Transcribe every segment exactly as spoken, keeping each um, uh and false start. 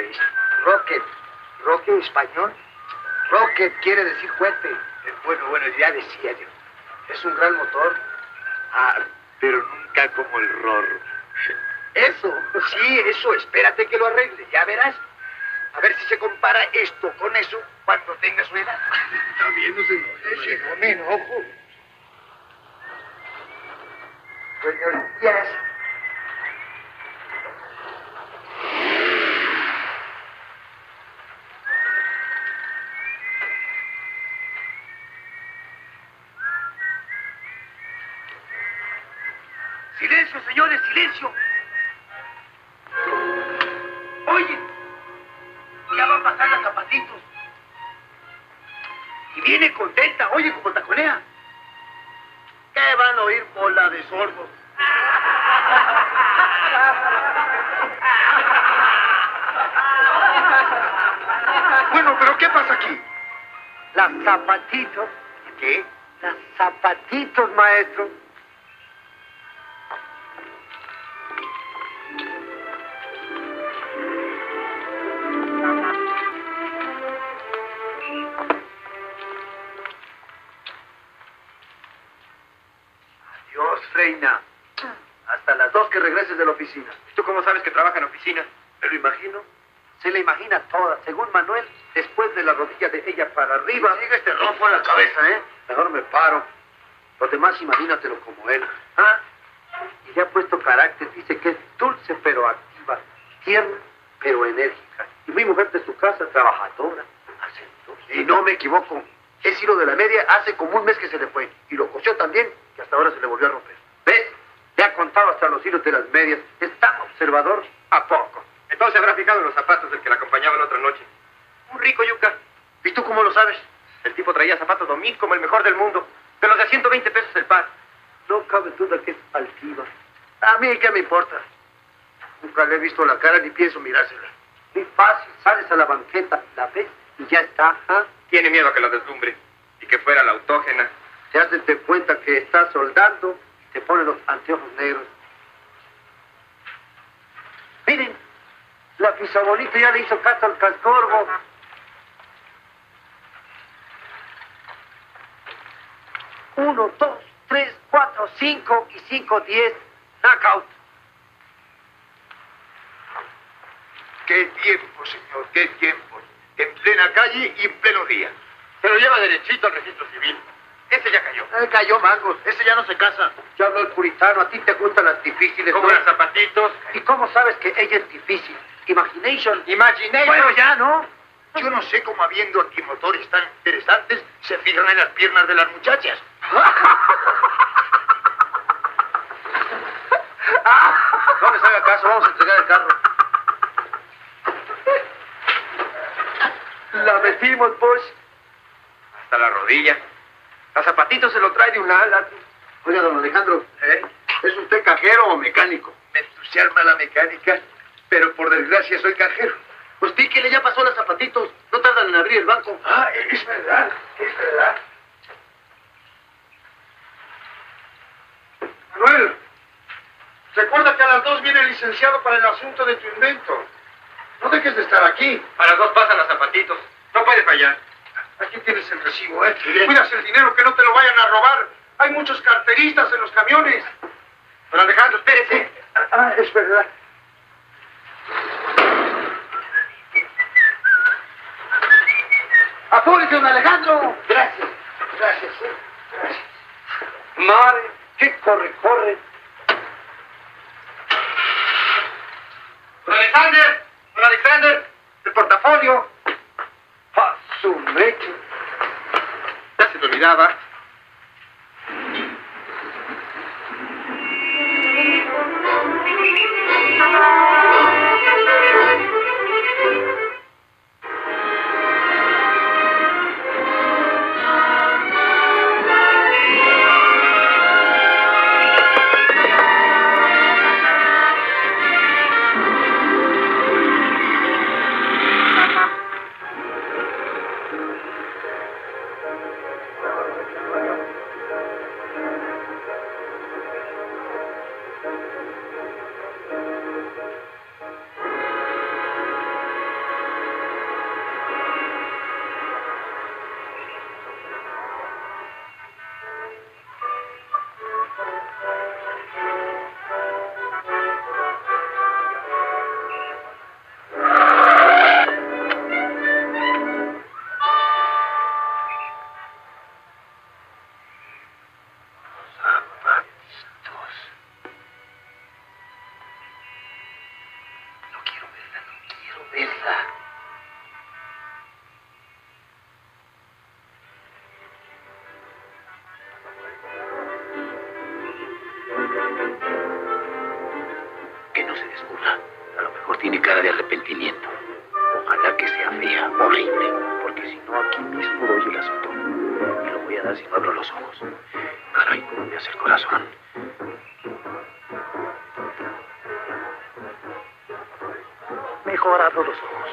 Rey. Rocket. ¿Rocket en español? Rocket quiere decir cohete. Eh, bueno, bueno, ya decía yo. Es un gran motor. Ah, pero nunca como el Rorro. Eso, sí, eso. Espérate que lo arregle, ya verás. A ver si se compara esto con eso cuando tenga su edad. Está bien, no se enoje. No me enojo. Buenos días. ¡Silencio, señores, silencio! Oye, ya va a pasar las Zapatitos. Y viene contenta, oye, como taconea. ¿Qué van a oír, bola de sordos? Bueno, pero ¿qué pasa aquí? Las Zapatitos. ¿Qué? Las Zapatitos, maestro. Adiós, reina. Hasta las dos que regreses de la oficina. ¿Tú cómo sabes que trabaja en oficina? Me lo imagino. Se la imagina toda. Según Manuel, después de la rodilla de ella para arriba. Sigue este rompo en la cabeza, ¿eh? Mejor me paro. Los demás imagínatelo como él. ¿Ah? Y ya ha puesto carácter. Dice que es dulce pero activa. Tierna pero enérgica. Y mi mujer de su casa, trabajadora. Hacendosa. Y no me equivoco. Ese hilo de la media hace como un mes que se le fue. Y lo cosió también, que hasta ahora se le volvió a romper. ¿Ves? Le ha contado hasta los hilos de las medias. ¿Es tan observador? ¿A poco? Entonces habrá fijado en los zapatos del que la acompañaba la otra noche. Un rico yuca. ¿Y tú cómo lo sabes? El tipo traía zapatos Domínguez como el mejor del mundo. De los de ciento veinte pesos el par. No cabe duda que es altiva. A mí, ¿qué me importa? Nunca le he visto la cara ni pienso mirársela. Muy fácil, sales a la banqueta, la ves y ya está. ¿Ah? Tiene miedo a que la deslumbre y que fuera la autógena. Te haces de cuenta que está soldando y te pone los anteojos negros. Miren, la bisabuelita ya le hizo caso al cascorbo. Uno, dos, tres, cuatro, cinco y cinco, diez. Knockout. Qué tiempo, señor, qué tiempo. En plena calle y en pleno día. Se lo lleva derechito al registro civil. Ese ya cayó. Eh, cayó mangos, ese ya no se casa. Ya habló el puritano, a ti te gustan las difíciles. Como ¿no? los zapatitos. ¿Y cómo sabes que ella es difícil? Imagination. Imagination. Bueno, ya, ¿no? Yo no sé cómo habiendo antimotores tan interesantes se fijan en las piernas de las muchachas. No les haga caso, vamos a entregar el carro. La metimos, pues. Hasta la rodilla. A zapatitos se lo trae de un ala. Oiga, don Alejandro, ¿Eh? ¿es usted cajero o mecánico? Me entusiasma la mecánica, pero por desgracia soy cajero. Pues píquele, ya pasó los zapatitos. No tardan en abrir el banco. Ah, es verdad, es verdad. Manuel, recuerda que a las dos viene el licenciado para el asunto de tu invento. No dejes de estar aquí. A las dos pasan los zapatitos. No puede fallar. Aquí tienes el recibo, ¿eh? Bien. Cuidas el dinero, que no te lo vayan a robar. Hay muchos carteristas en los camiones. Don Alejandro, espérese. Ah, es verdad. ¡Apúrese, don Alejandro! Gracias, gracias, ¿eh? Gracias. Madre, ¿qué corre, corre? Don Alexander. Don Alexander. El portafolio. ¡A su mecha! Ya se me olvidaba. arrepentimiento. Ojalá que sea fea, horrible, porque si no, aquí mismo doy el asunto. Y lo voy a dar si no abro los ojos. Caray, cómo me hace el corazón. Mejor abro los ojos.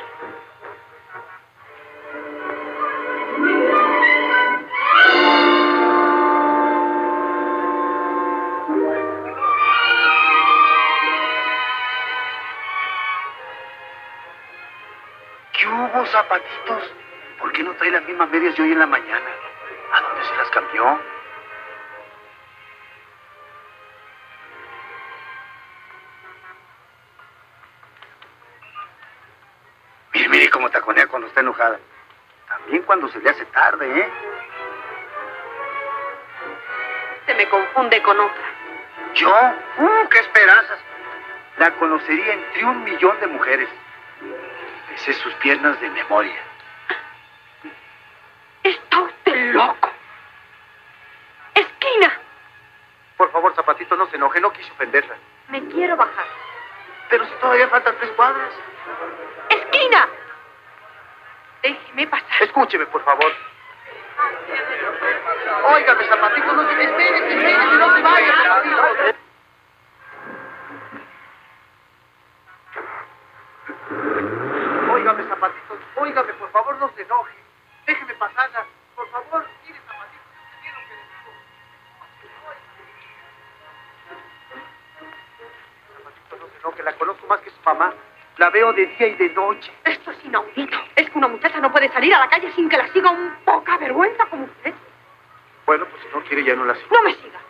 ¿Qué hubo, Zapatitos? ¿Por qué no trae las mismas medias de hoy en la mañana? ¿A dónde se las cambió? Mire, mire cómo taconea cuando está enojada. También cuando se le hace tarde, ¿eh? Se me confunde con otra. ¿Yo? ¡Uh, qué esperanzas! La conocería entre un millón de mujeres. Besé sus piernas de memoria. Está usted loco. Esquina. Por favor, Zapatito, no se enoje. No quise ofenderla. Me quiero bajar. Pero si todavía faltan tres cuadras. Esquina. Déjeme pasar. Escúcheme, por favor. Óigame, Zapatito, no se... Espérese, espérese, no se vaya, Zapatito. Óigame, Zapatito, óigame, por favor, no se enoje. Déjeme pasarla. Por favor, mire, Zapatito, ¿qué es lo que le digo? Zapatito, no se enoje, la conozco más que su mamá. La veo de día y de noche. Esto es inaudito. Es que una muchacha no puede salir a la calle sin que la siga un poca vergüenza como usted. Bueno, pues si no quiere, ya no la sigo. No me siga.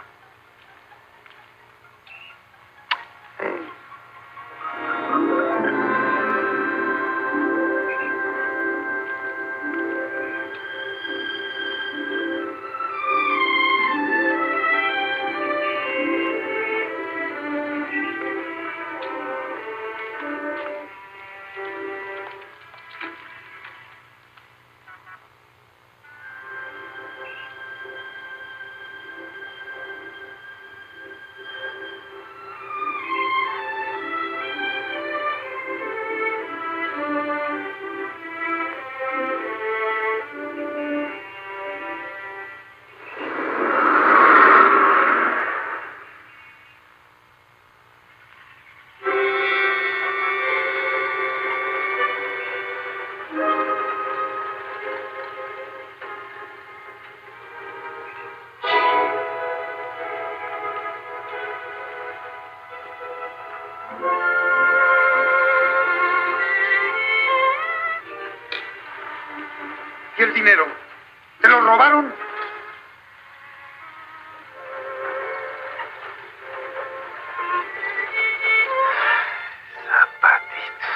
¿Y el dinero? ¿Te lo robaron? Zapatitos.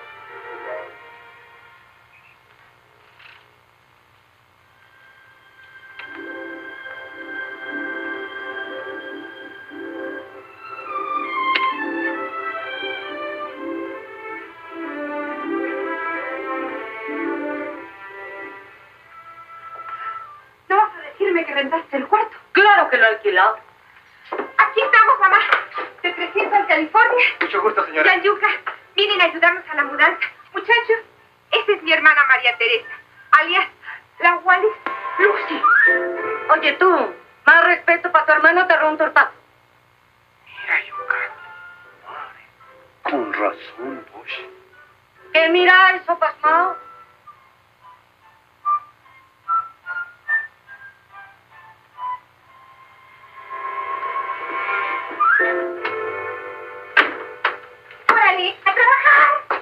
¿No vas a decirme que rentaste el cuarto? Claro que lo he alquilado. Aquí estamos, mamá. De trescientos al California. Mucho gusto, señora. Y al Yuca. Vienen a ayudarnos a la mudanza. Muchachos, esta es mi hermana María Teresa, alias la Wallis Lucy. Oye, tú, más respeto para tu hermano, te robo un tortazo. Mira, Yuka. Madre. Con razón, Bush. ¿Qué mira eso, pasmado? ¡Órale, a trabajar!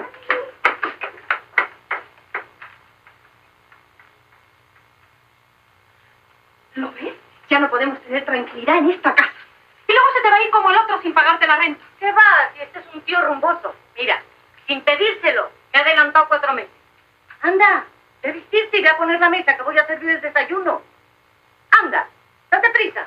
¿Lo ves? Ya no podemos tener tranquilidad en esta casa. Y luego se te va a ir como el otro sin pagarte la renta. ¿Qué va? Si este es un tío rumboso. Mira, sin pedírselo, me ha adelantado cuatro meses. Anda, de vestirte y ve a poner la mesa, que voy a servir el desayuno. Anda, date prisa.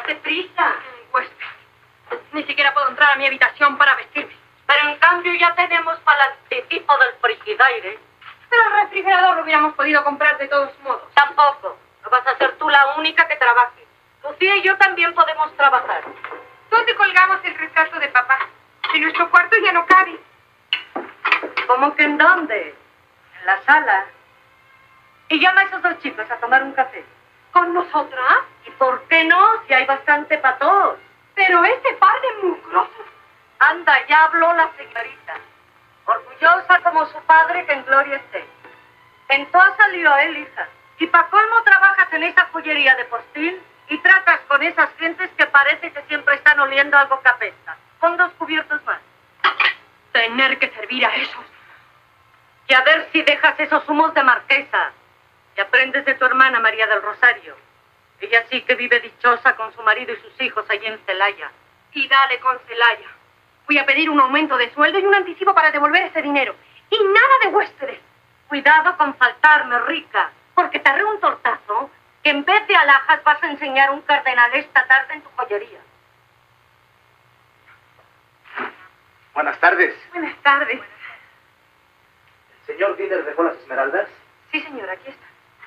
date prisa. Huésped. Ni siquiera puedo entrar a mi habitación para vestirme. Pero en cambio ya tenemos para el anticipo del frigidaire. Pero el refrigerador lo hubiéramos podido comprar de todos modos. Tampoco. No vas a ser tú la única que trabaje. Lucía y yo también podemos trabajar. ¿Dónde colgamos el retrato de papá? En nuestro cuarto ya no cabe. ¿Cómo que en dónde? En la sala. Y llama a esos dos chicos a tomar un café. ¿Con nosotras? ¿Y por qué no? Si hay bastante para todos. Pero ese par de mugrosos. Anda, ya habló la señorita. Orgullosa como su padre, que en gloria esté. Entonces salió él, hija. Y pa' colmo trabajas en esa joyería de postil y tratas con esas gentes que parece que siempre están oliendo algo que apesta. Con dos cubiertos más. Tener que servir a esos. Y a ver si dejas esos humos de marquesa. Y aprendes de tu hermana María del Rosario. Ella sí que vive dichosa con su marido y sus hijos allí en Celaya. Y dale con Celaya. Voy a pedir un aumento de sueldo y un anticipo para devolver ese dinero. Y nada de huéspedes. Cuidado con faltarme, rica, porque te haré un tortazo que en vez de alhajas vas a enseñar un cardenal esta tarde en tu joyería. Buenas tardes. Buenas tardes. ¿El señor Diner dejó las esmeraldas? Sí, señor, aquí está.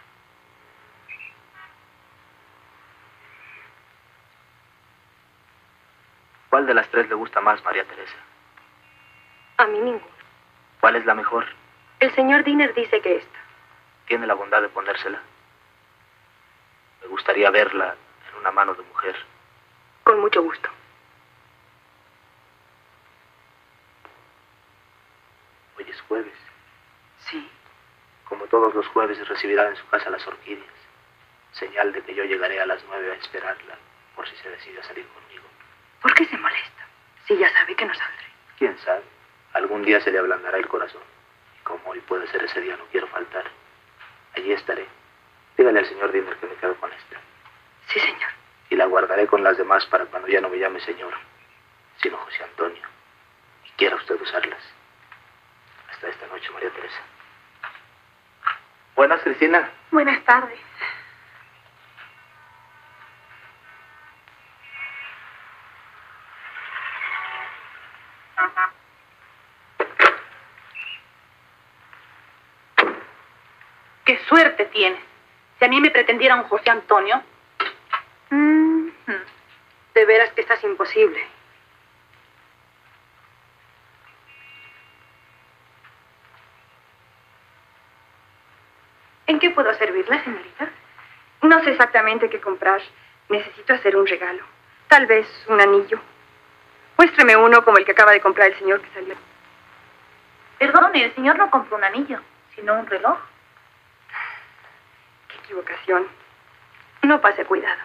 ¿Cuál de las tres le gusta más, María Teresa? A mí ninguno. ¿Cuál es la mejor? El señor Diner dice que esta. ¿Tiene la bondad de ponérsela? Me gustaría verla en una mano de mujer. Con mucho gusto. Hoy es jueves. Sí. Como todos los jueves recibirá en su casa las orquídeas. Señal de que yo llegaré a las nueve a esperarla, por si se decide a salir conmigo. ¿Por qué se molesta? Si ya sabe que no saldré. ¿Quién sabe? Algún día se le ablandará el corazón. Y como hoy puede ser ese día, no quiero faltar. Allí estaré. Dígale al señor Diner que me quedo con esta. Sí, señor. Y la guardaré con las demás para cuando ya no me llame señor, sino José Antonio. Y quiera usted usarlas. Hasta esta noche, María Teresa. Buenas, Cristina. Buenas tardes. ¡Qué suerte tienes! Si a mí me pretendiera un José Antonio... Mm, de veras que estás imposible. ¿En qué puedo servirla, señorita? No sé exactamente qué comprar. Necesito hacer un regalo. Tal vez un anillo. Muéstreme uno como el que acaba de comprar el señor que salió. Perdone, el señor no compró un anillo, sino un reloj. Qué equivocación. No pase cuidado.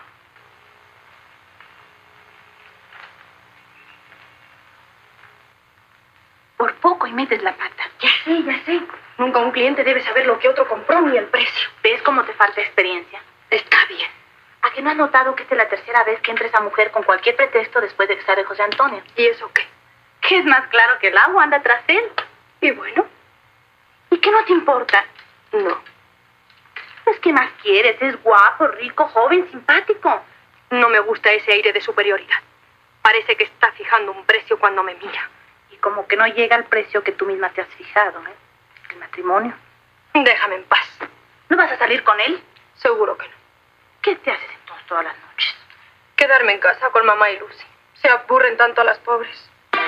Por poco y metes la pata. Ya sé, ya sé. Nunca un cliente debe saber lo que otro compró ni el precio. ¿Ves cómo te falta experiencia? Está bien. ¿A que no has notado que esta es la tercera vez que entra esa mujer con cualquier pretexto después de que sale José Antonio? ¿Y eso qué? Que es más claro que el agua, anda tras él. Y bueno. ¿Y qué no te importa? No. Pues, ¿qué más quieres? Es guapo, rico, joven, simpático. No me gusta ese aire de superioridad. Parece que está fijando un precio cuando me mira. Y como que no llega al precio que tú misma te has fijado, ¿eh? El matrimonio. Déjame en paz. ¿No vas a salir con él? Seguro que no. ¿Qué te haces entonces todas las noches? Quedarme en casa con mamá y Lucy. Se aburren tanto a las pobres.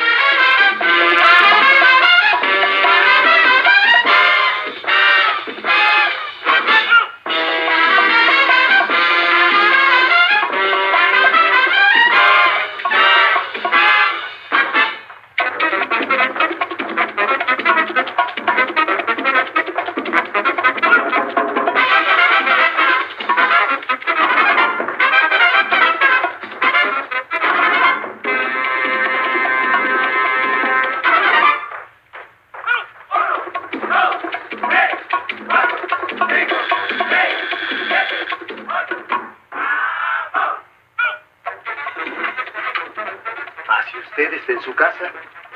¿Usted está en su casa?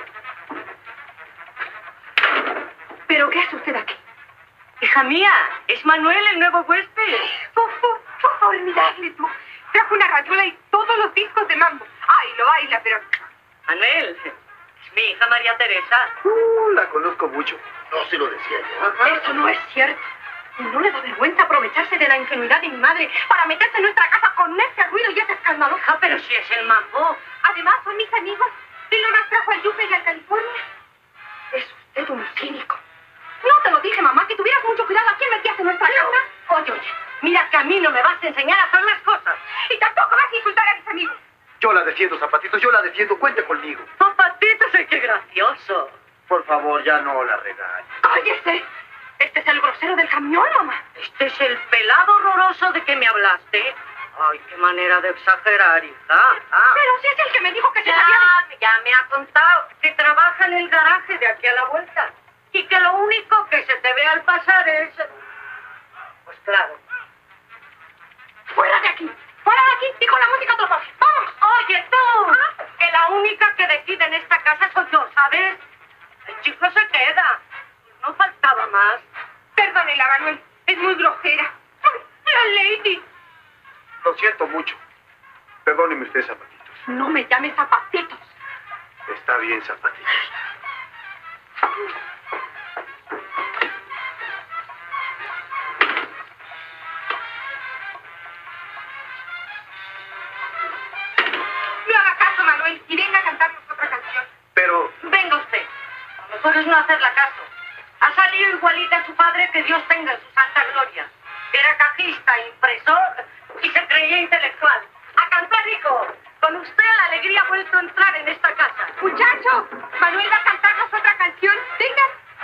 ¿Pero qué hace usted aquí? Hija mía, es Manuel, el nuevo huésped. Fue, fue, fue formidable, tú. Trajo una rayuela y todo. todos los discos de mambo. Ay, lo baila, pero... Anel, es mi hija María Teresa. Uh, la conozco mucho. No se lo decía yo. Eso no es cierto. ¿No le da vergüenza aprovecharse de la ingenuidad de mi madre para meterse en nuestra casa con ese ruido y ese escándalo? Ah, pero si es el mambo. Además, son mis amigos. ¿Y no más trajo al Yupe y a California? Es usted un cínico. No te lo dije, mamá, que tuvieras mucho cuidado a quién metías en nuestra casa. Oye, oye, mira que a mí no me vas a enseñar a hacer las cosas. Y tampoco vas a insultar a mis amigos. Yo la defiendo, Zapatitos, yo la defiendo. Cuente conmigo. Zapatitos, qué gracioso. Por favor, ya no la regañe. ¡Cállese! Este es el grosero del camión, mamá. Este es el pelado horroroso de que me hablaste. Ay, qué manera de exagerar, hija. Ah. Pero si es el que me dijo que se Ya, sabía... ya me ha contado que trabaja en el garaje de aquí a la vuelta. Y que lo único que se te ve al pasar es... Pues claro. ¡Fuera de aquí! ¡Fuera de aquí! Y con la música a otro paso. ¡Vamos! Oye, tú, ¿Ah? que la única que decide en esta casa soy yo, ¿sabes? El chico se queda. No faltaba más. Perdónela, Manuel. Es muy grosera. ¡Ay, la lady! Lo siento mucho. Perdóneme usted, Zapatitos. No me llames zapatitos. Está bien, Zapatitos. No haga caso, Manuel, y venga a cantarnos otra canción. Pero... Venga usted. Lo mejor es no hacerle caso. Ha salido igualita a su padre, que Dios tenga en su santa gloria. Era cajista, impresor y se creía intelectual. ¡A cantar, rico! Con usted la alegría ha vuelto a entrar en esta casa. Muchacho, Manuel va a cantarnos otra canción. Venga.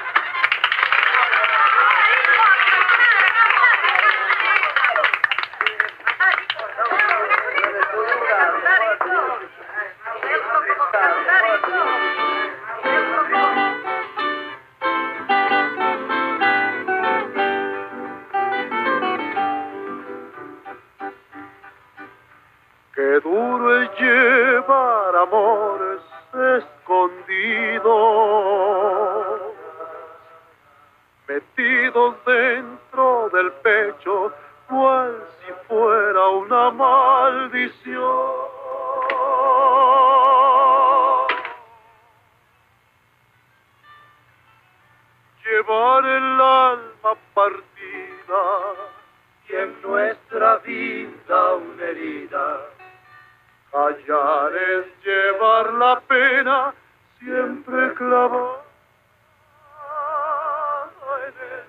Qué duro es llevar amores escondidos, metidos dentro del pecho, cual si fuera una maldición. Llevar el alma partida y en nuestra vida una herida. Callar es llevar la pena siempre clavada en el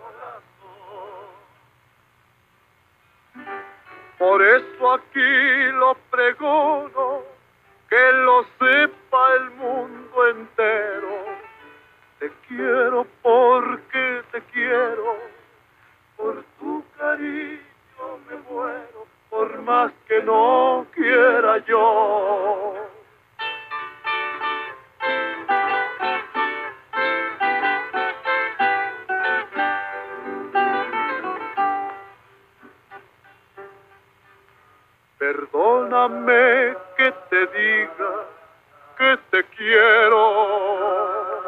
corazón. Por eso aquí lo pregono, que lo sepa el mundo entero. Te quiero porque te quiero, por tu cariño me muero, por más que no quiera yo. Perdóname que te diga que te quiero.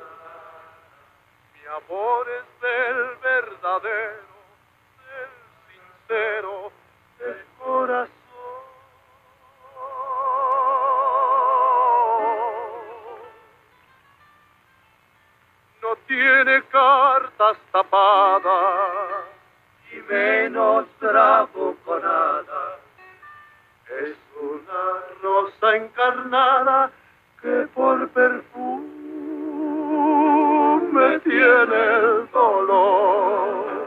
Mi amor es del verdadero, del sincero, del corazón. No tiene cartas tapadas y menos bravuconada. Es una rosa encarnada que por perfume tiene el dolor.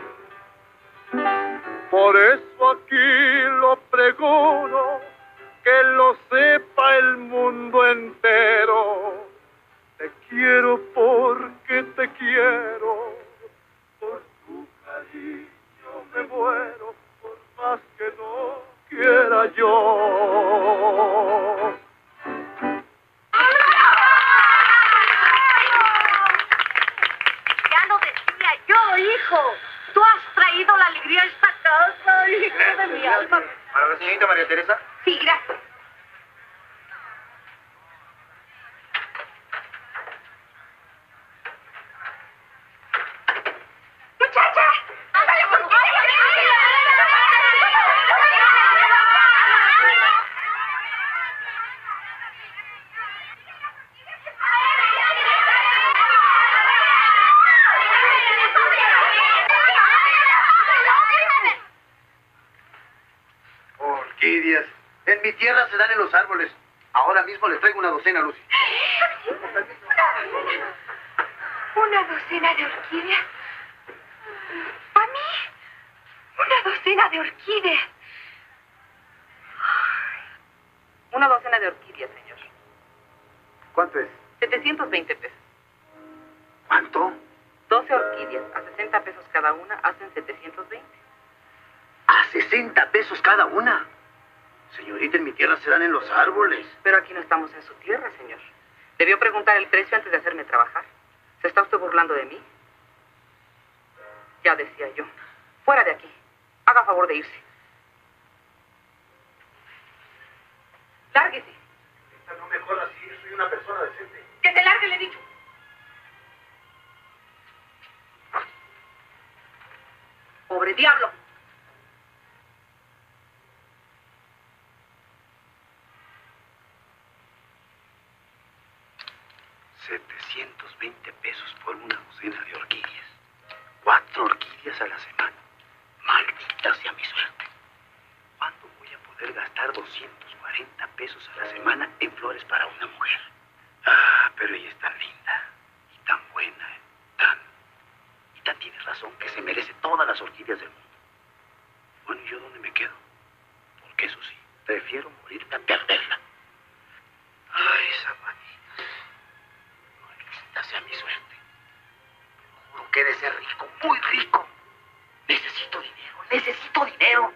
Por eso aquí lo pregono, que lo sepa el mundo entero. Te quiero porque te quiero, por tu cariño me muero, por más que no quiera yo. Ya lo decía yo, hijo. Tú has traído la alegría a esta casa, hijo de mi alma. ¿Para la señorita María Teresa? Sí, gracias. ¡Muchacha! ¡Ándale, por favor! orquídeas. En mi tierra se dan en los árboles. Ahora mismo le traigo una docena, Lucy. ¿Una docena de orquídeas? ¿A mí? ¿Una docena de orquídeas? Una docena de orquídeas, señor. ¿Cuánto es? setecientos veinte pesos. ¿Cuánto? doce orquídeas a sesenta pesos cada una hacen setecientos veinte. A sesenta pesos cada una. Señorita, en mi tierra se dan en los árboles. Pero aquí no estamos en su tierra, señor. Debió preguntar el precio antes de hacerme trabajar. ¿Se está usted burlando de mí? Ya decía yo. Fuera de aquí. Haga favor de irse. Lárguese. Esta no me joda así, soy una persona decente. ¡Que se largue, le he dicho! ¡Pobre diablo! setecientos veinte pesos por una docena de orquídeas. Cuatro orquídeas a la semana. Maldita sea mi suerte. ¿Cuándo voy a poder gastar doscientos cuarenta pesos a la semana en flores para una mujer? Ah, pero ella es tan linda y tan buena, tan... Y tan tiene razón que se merece todas las orquídeas del mundo. Bueno, ¿y yo dónde me quedo? Porque eso sí, prefiero morirme a perderla. Ay, zapatitas. Maldita sea mi suerte. Juro que he de ser rico, muy rico. Necesito dinero, necesito dinero.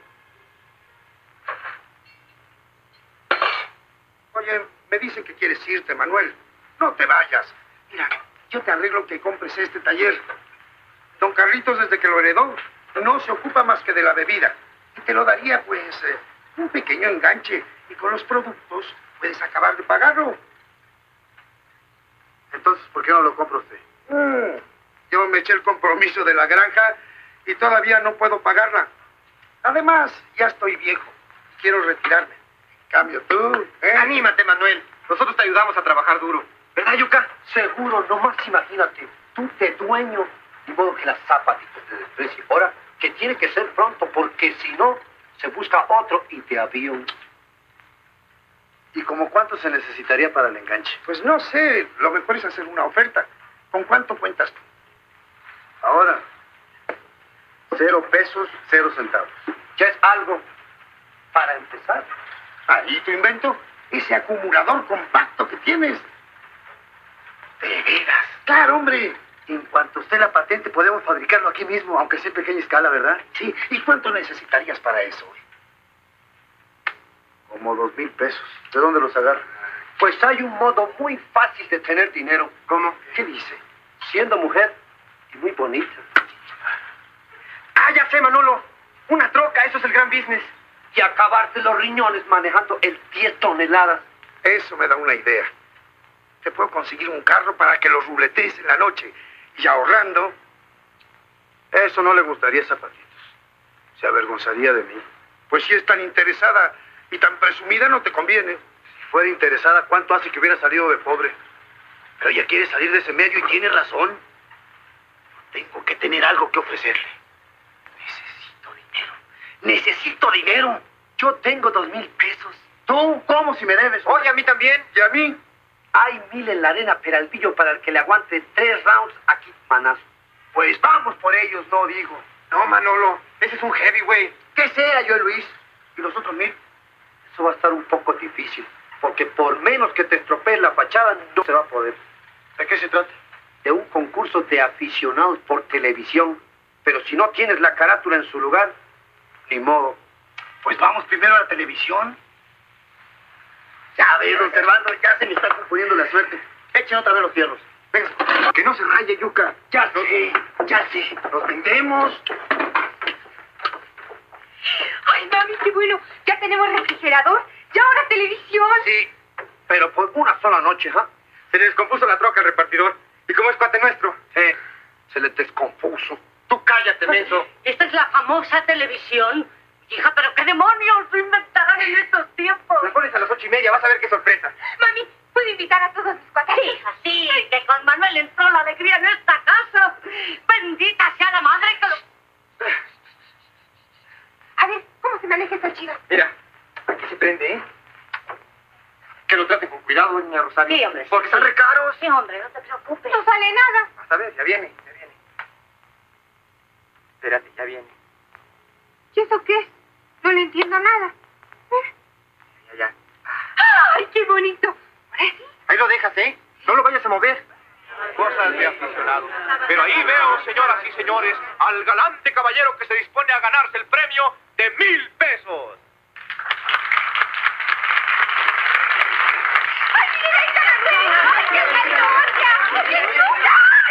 Oye, me dicen que quieres irte, Manuel. No te vayas. Mira, yo te arreglo que compres este taller. Don Carlitos, desde que lo heredó, no se ocupa más que de la bebida. Y te lo daría, pues, eh, un pequeño enganche. Y con los productos puedes acabar de pagarlo. Entonces, ¿por qué no lo compra usted? Mm, yo me eché el compromiso de la granja y todavía no puedo pagarla. Además, ya estoy viejo. Quiero retirarme. En cambio, tú, ¿eh? Anímate, Manuel. Nosotros te ayudamos a trabajar duro. ¿Verdad, Yuka? Seguro, nomás imagínate. Tú te dueño. De modo que las zapatitas te desprecien. Ahora, que tiene que ser pronto, porque si no, se busca otro y te avión. ¿Y como cuánto se necesitaría para el enganche? Pues no sé, lo mejor es hacer una oferta. ¿Con cuánto cuentas tú? Ahora, cero pesos, cero centavos. Ya es algo para empezar. Ahí tu invento, ese acumulador compacto que tienes. De veras. Claro, hombre. En cuanto esté la patente, podemos fabricarlo aquí mismo, aunque sea en pequeña escala, ¿verdad? Sí, ¿y cuánto necesitarías para eso? Como dos mil pesos. ¿De dónde los agarro? Pues hay un modo muy fácil de tener dinero. ¿Cómo? ¿Qué dice? Siendo mujer y muy bonita. Ah, ya sé, Manolo. Una troca, eso es el gran business. Y acabarte los riñones manejando el diez toneladas. Eso me da una idea. Te puedo conseguir un carro para que los ruletees en la noche. Y ahorrando... Eso no le gustaría a Zapatitos. Se avergonzaría de mí. Pues si es tan interesada y tan presumida, no te conviene. Si fuera interesada, ¿cuánto hace que hubiera salido de pobre? Pero ella quiere salir de ese medio y tiene razón. Tengo que tener algo que ofrecerle. Necesito dinero. Necesito dinero. Yo tengo dos mil pesos. ¿Tú? ¿Cómo si me debes? Oye, a mí también. ¿Y a mí? Hay mil en la arena Peralvillo para el que le aguante tres rounds aquí, manazo. Pues vamos por ellos, no digo. No, Manolo. Ese es un heavyweight. Que sea yo, Luis. ¿Y los otros mil? Eso va a estar un poco difícil. Porque por menos que te estropee la fachada, no se va a poder. ¿De qué se trata? De un concurso de aficionados por televisión. Pero si no tienes la carátula en su lugar, ni modo. Pues vamos primero a la televisión. Ya ves, don Servando, ya se me está componiendo la suerte. Echen otra vez los fierros. Venga, que no se raye, Yuka. Ya sé, ya sé. Nos vendemos. Ay, mami, qué bueno. Ya tenemos refrigerador. Ya ahora televisión. Sí, pero por una sola noche, ¿ah? Se le descompuso la troca al repartidor. ¿Y cómo es cuate nuestro? Sí, se le descompuso. Tú cállate, menso. Esta es la famosa televisión. Hija, pero qué demonios lo inventarán en estos tiempos. La pones a las ocho y media, vas a ver qué sorpresa. Mami, ¿puedo invitar a todos mis cuates? Hija, sí, que con Manuel entró la alegría en esta casa. Bendita sea la madre que lo... A ver, ¿cómo se maneja esta chiva? Mira, que se prende, ¿eh? Que lo traten con cuidado, doña Rosario. Sí, hombre. Porque están re caros. Sí, hombre, no te preocupes. No sale nada. Hasta ver, ya viene, ya viene. Espérate, ya viene. ¿Y eso qué? No le entiendo nada. Ya, ya. ¡Ay, qué bonito! ¿Ahora sí? Ahí lo dejas, ¿eh? No lo vayas a mover. Cosas de aficionados. Pero ahí veo, señoras y señores, al galante caballero que se dispone a ganarse el premio de mil pesos. ¡Ay, mira, ahí está la reina! ¡Ay, qué hermosa! ¡Qué hermosa!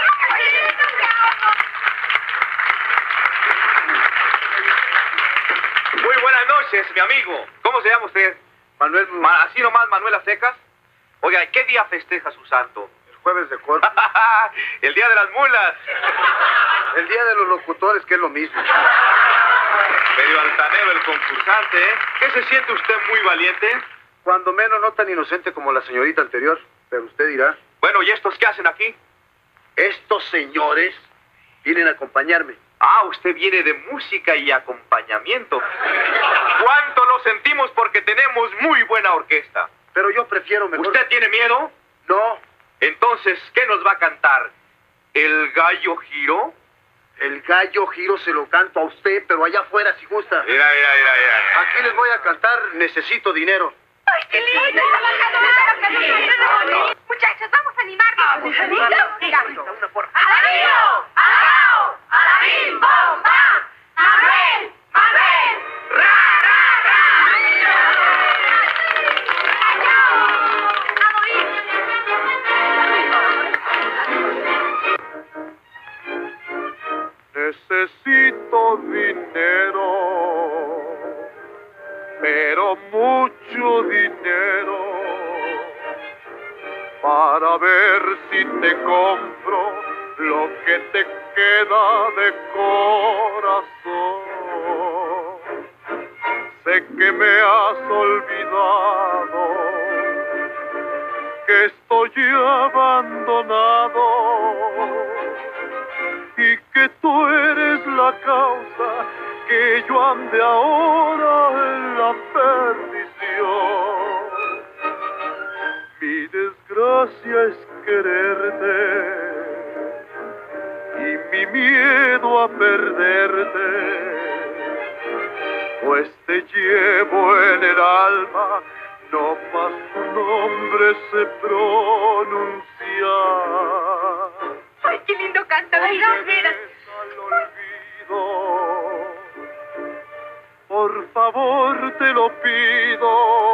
Muy buenas noches, mi amigo. ¿Cómo se llama usted? Manuel, Ma- ¿Así nomás, Manuela Secas? Oiga, ¿qué día festeja su santo? el jueves de corte. El día de las mulas. El día de los locutores, que es lo mismo. Medio altanero el concursante, ¿eh? ¿Qué se siente usted muy valiente? Cuando menos no tan inocente como la señorita anterior, pero usted dirá. Bueno, ¿y estos qué hacen aquí? Estos señores vienen a acompañarme. Ah, usted viene de música y acompañamiento. ¿Cuánto lo sentimos porque tenemos muy buena orquesta? Pero yo prefiero mejor... ¿Usted tiene miedo? No, Entonces, ¿qué nos va a cantar? ¿El gallo giro? el gallo giro se lo canto a usted, pero allá afuera si gusta. Mira, mira, mira, mira. Aquí les voy a cantar Necesito Dinero. ¡Ay, qué lindo! Muchachos, vamos a animarnos. Vamos a animarnos. Una por... ¡Alabío! ¡Alabao! ¡Alabim! ¡Bomba! ¡Manuel! ¡Manuel! ¡Ra, ra, ra! Necesito dinero, pero mucho dinero, para ver si te compro lo que te queda de corazón. Sé que me has olvidado, que estoy abandonado y que tú eres la causa que yo ande ahora en la perdición. Mi desgracia es quererte y mi miedo a perderte, pues te llevo en el alma, no más tu nombre sé pronunciar. ¡Ay, qué lindo canta! No ¿Verdad? me des al olvido, por favor te lo pido,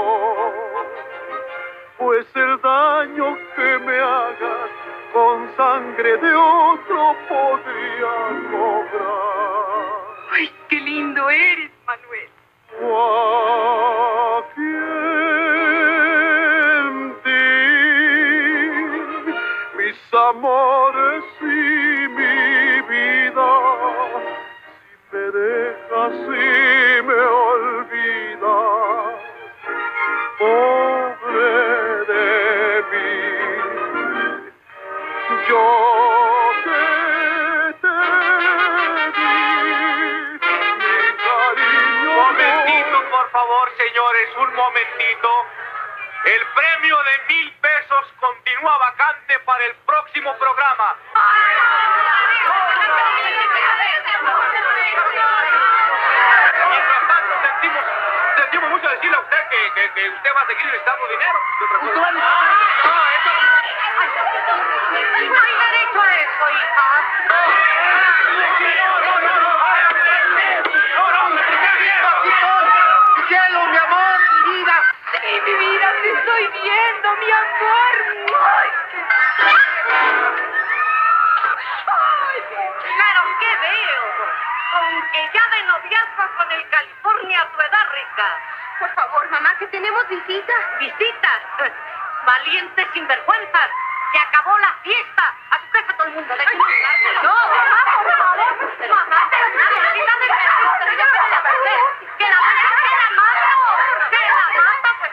pues el daño que me hagas con sangre de otro podría cobrar. ¡Ay, qué lindo eres, Manuel! ¿A quién di mis amores y mi vida? Si me dejas y me olvidas, pobre de mí, yo que te di mi cariño. Momentito, por favor, señores, un momentito. El premio de mil pesos continúa vacante para el próximo programa. Mientras tanto, sentimos, sentimos mucho decirle a usted que, que, que usted va a seguir necesitando dinero. ¿Qué otra cosa? No, eso... No hay derecho a eso, hija. ¡Cielo, mi amor, mi vida! Sí, mi vida, te estoy viendo, mi amor. ¡Ay, qué... ¡Ay, qué... Claro que veo. Aunque ya de noviazgo con el California a tu edad, rica. Por favor, mamá, que tenemos visita. Visitas. Valientes sinvergüenzas. Se acabó la fiesta. A tu casa todo el mundo. De... No, mamá, por favor. Mamá, te la felicidad del perrito. Ya me la perder. Que la deja, que la mato. Que la mata, pues.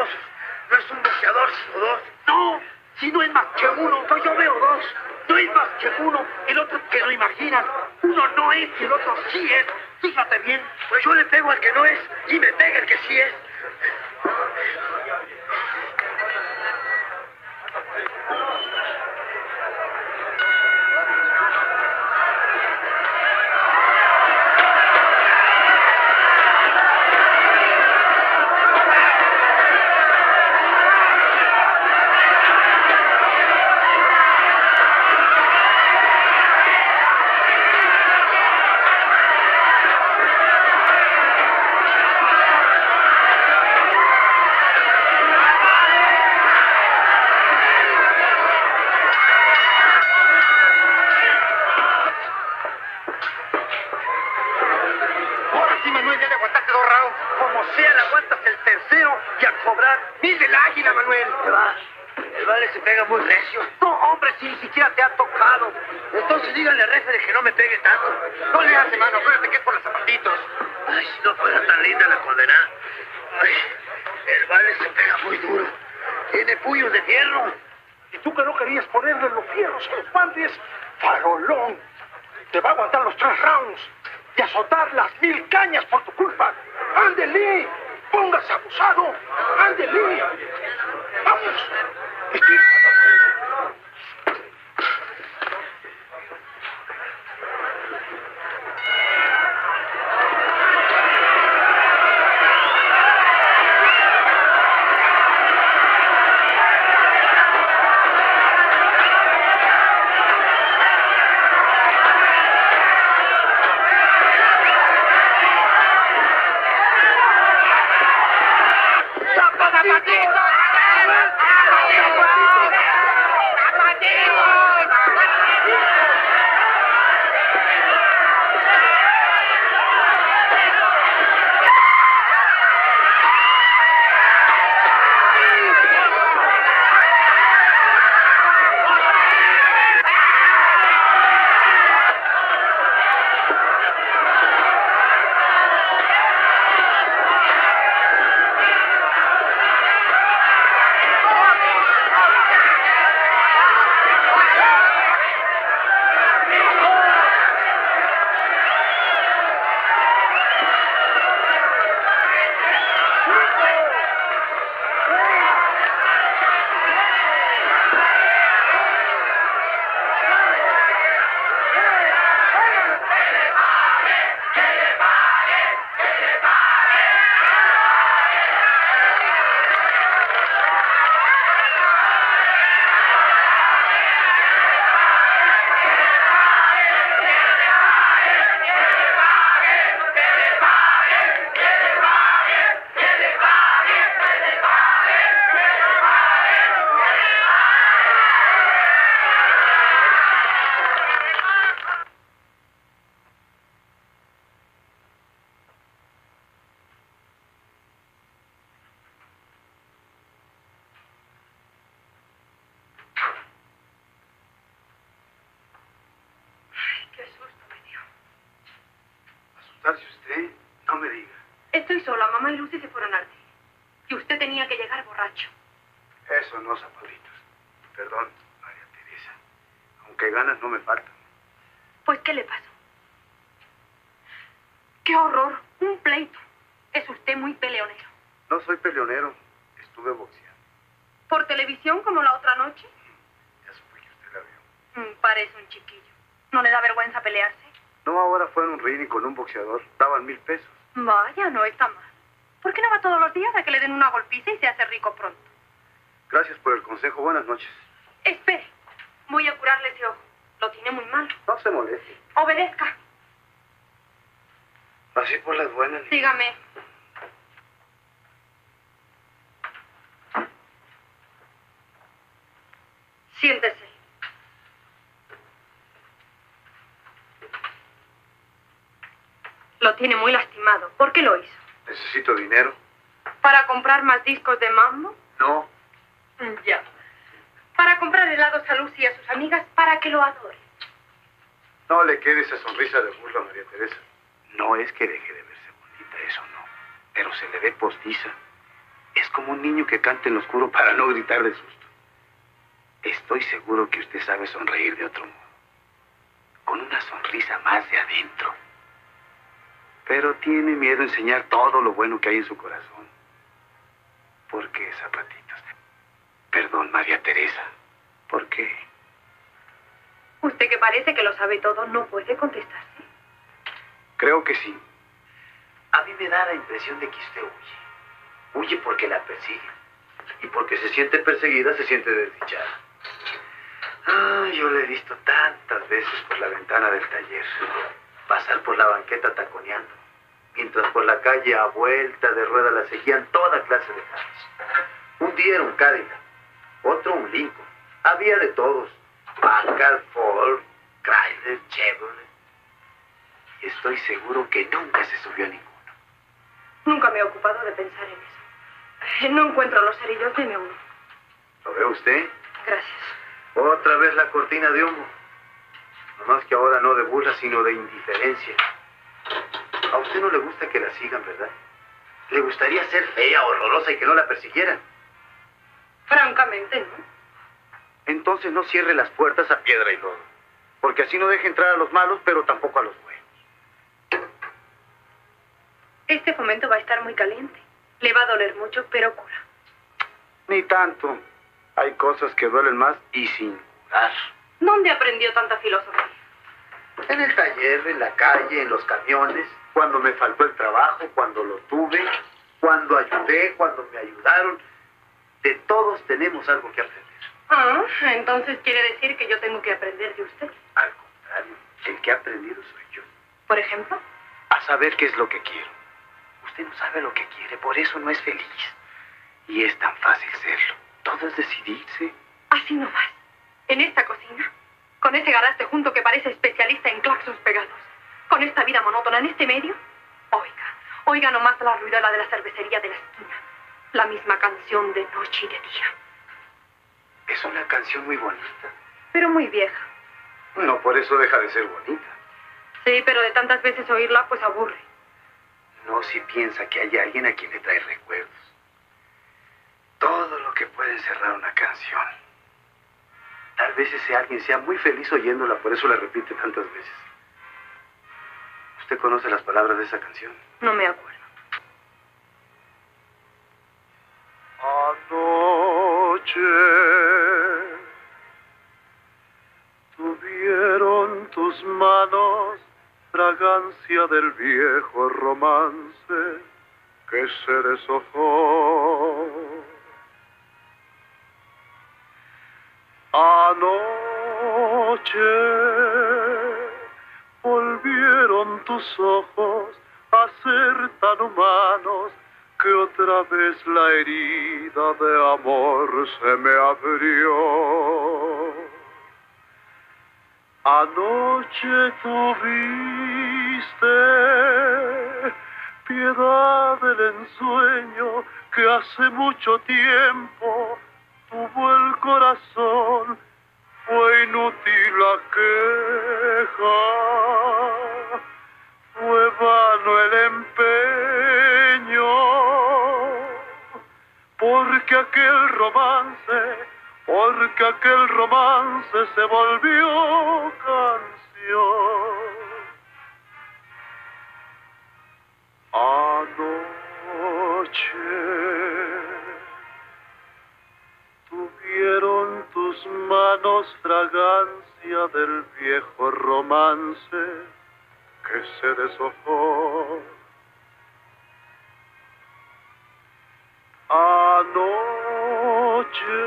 No es un boxeador, sino dos. No, si no es más que uno, pues yo veo dos. No es más que uno, el otro que lo imaginan. Uno no es y el otro sí es. Fíjate bien, pues yo le pego al que no es y me pega el que sí es. Muy recio. No, hombre, si ni siquiera te ha tocado. Entonces díganle al referee que no me pegue tanto. No le hace, mano. Acuérdate que es por los zapatitos. Ay, si no fuera tan linda la condena. Ay, el vale se pega muy duro. Tiene puños de fierro. Y tú que no querías ponerle los fierros a los guantes, farolón. Te va a aguantar los tres rounds y azotar las mil cañas por tu culpa. ¡Ándele! ¡Póngase abusado! ¡Ándele! ¡Vamos! ¿Usted? No me diga. Estoy sola. Mamá y Lucy se fueron al cine. Y usted tenía que llegar borracho. Eso no, Zapolitos. Perdón, María Teresa. Aunque ganas no me faltan. Pues, ¿qué le pasó? ¡Qué horror! Un pleito. Es usted muy peleonero. No soy peleonero. Estuve boxeando. ¿Por televisión como la otra noche? Ya supe que usted la vio. Mm, parece un chiquillo. ¿No le da vergüenza pelearse? No, ahora fue en un ring y con un boxeador. Daban mil pesos. Vaya, no está mal. ¿Por qué no va todos los días a que le den una golpiza y se hace rico pronto? Gracias por el consejo. Buenas noches. Espere. Voy a curarle ese ojo. Lo tiene muy mal. No se moleste. Obedezca. Así por las buenas. Dígame. Siéntese. Lo tiene muy lastimado. ¿Por qué lo hizo? Necesito dinero. ¿Para comprar más discos de mambo? No. Ya. Para comprar helados a Lucy y a sus amigas para que lo adore. No le quede esa sonrisa de burla, María Teresa. No es que deje de verse bonita, eso no. Pero se le ve postiza. Es como un niño que canta en lo oscuro para no gritar de susto. Estoy seguro que usted sabe sonreír de otro modo. Con una sonrisa más de adentro. Pero tiene miedo a enseñar todo lo bueno que hay en su corazón. ¿Por qué, zapatitos? Perdón, María Teresa. ¿Por qué? Usted que parece que lo sabe todo, no puede contestarse. Creo que sí. A mí me da la impresión de que usted huye. Huye porque la persigue. Y porque se siente perseguida, se siente desdichada. Ah, yo la he visto tantas veces por la ventana del taller. Pasar por la banqueta taconeando. Mientras por la calle a vuelta de rueda la seguían toda clase de carros. Un día era un Cadillac, otro un Lincoln. Había de todos. Packard, Ford, Chrysler, Chevrolet. Y estoy seguro que nunca se subió a ninguno. Nunca me he ocupado de pensar en eso. No encuentro los cerillos, deme uno. ¿Lo ve usted? Gracias. Otra vez la cortina de humo. Nomás que ahora no de burla, sino de indiferencia. A usted no le gusta que la sigan, ¿verdad? Le gustaría ser fea, horrorosa y que no la persiguieran. Francamente, ¿no? Entonces no cierre las puertas a piedra y lodo. Porque así no deja entrar a los malos, pero tampoco a los buenos. Este fomento va a estar muy caliente. Le va a doler mucho, pero cura. Ni tanto. Hay cosas que duelen más y sin curar. ¿Dónde aprendió tanta filosofía? En el taller, en la calle, en los camiones, cuando me faltó el trabajo, cuando lo tuve, cuando ayudé, cuando me ayudaron. De todos tenemos algo que aprender. Ah, entonces quiere decir que yo tengo que aprender de usted. Al contrario, el que ha aprendido soy yo. ¿Por ejemplo? A saber qué es lo que quiero. Usted no sabe lo que quiere, por eso no es feliz. Y es tan fácil serlo. Todo es decidirse. Así nomás. En esta cocina, con ese garaste junto que parece especialista en claxons pegados, con esta vida monótona en este medio, oiga, oiga nomás la ruidola de la cervecería de la esquina. La misma canción de noche y de día. Es una canción muy bonita. Pero muy vieja. No por eso deja de ser bonita. Sí, pero de tantas veces oírla, pues aburre. No si piensa que hay alguien a quien le trae recuerdos. Todo lo que puede encerrar una canción. Tal vez ese alguien sea muy feliz oyéndola, por eso la repite tantas veces. ¿Usted conoce las palabras de esa canción? No me acuerdo. Anoche tuvieron tus manos fragancia del viejo romance que se deshojó. Anoche volvieron tus ojos a ser tan humanos que otra vez la herida de amor se me abrió. Anoche tuviste piedad del ensueño que hace mucho tiempo tuvo el corazón. Fue inútil la queja, fue vano el empeño, porque aquel romance, porque aquel romance se volvió canción. Anoche tuvieron tus manos fragancia del viejo romance que se deshojó. Anoche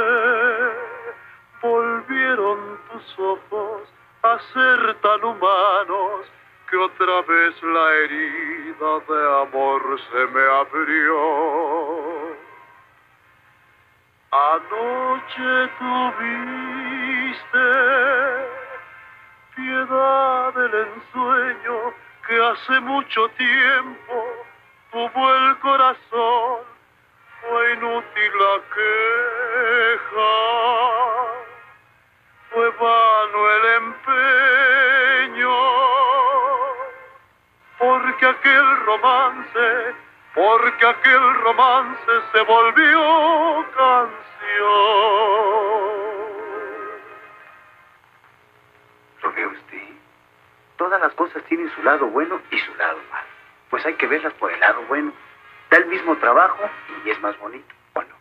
volvieron tus ojos a ser tan humanos que otra vez la herida de amor se me abrió. Anoche tuviste piedad del ensueño que hace mucho tiempo tuvo el corazón. Fue inútil la queja, fue vano el empeño, porque aquel romance, porque aquel romance se volvió canción. ¿Lo ve usted? Todas las cosas tienen su lado bueno y su lado malo. Pues hay que verlas por el lado bueno. Da el mismo trabajo y es más bonito. Bueno.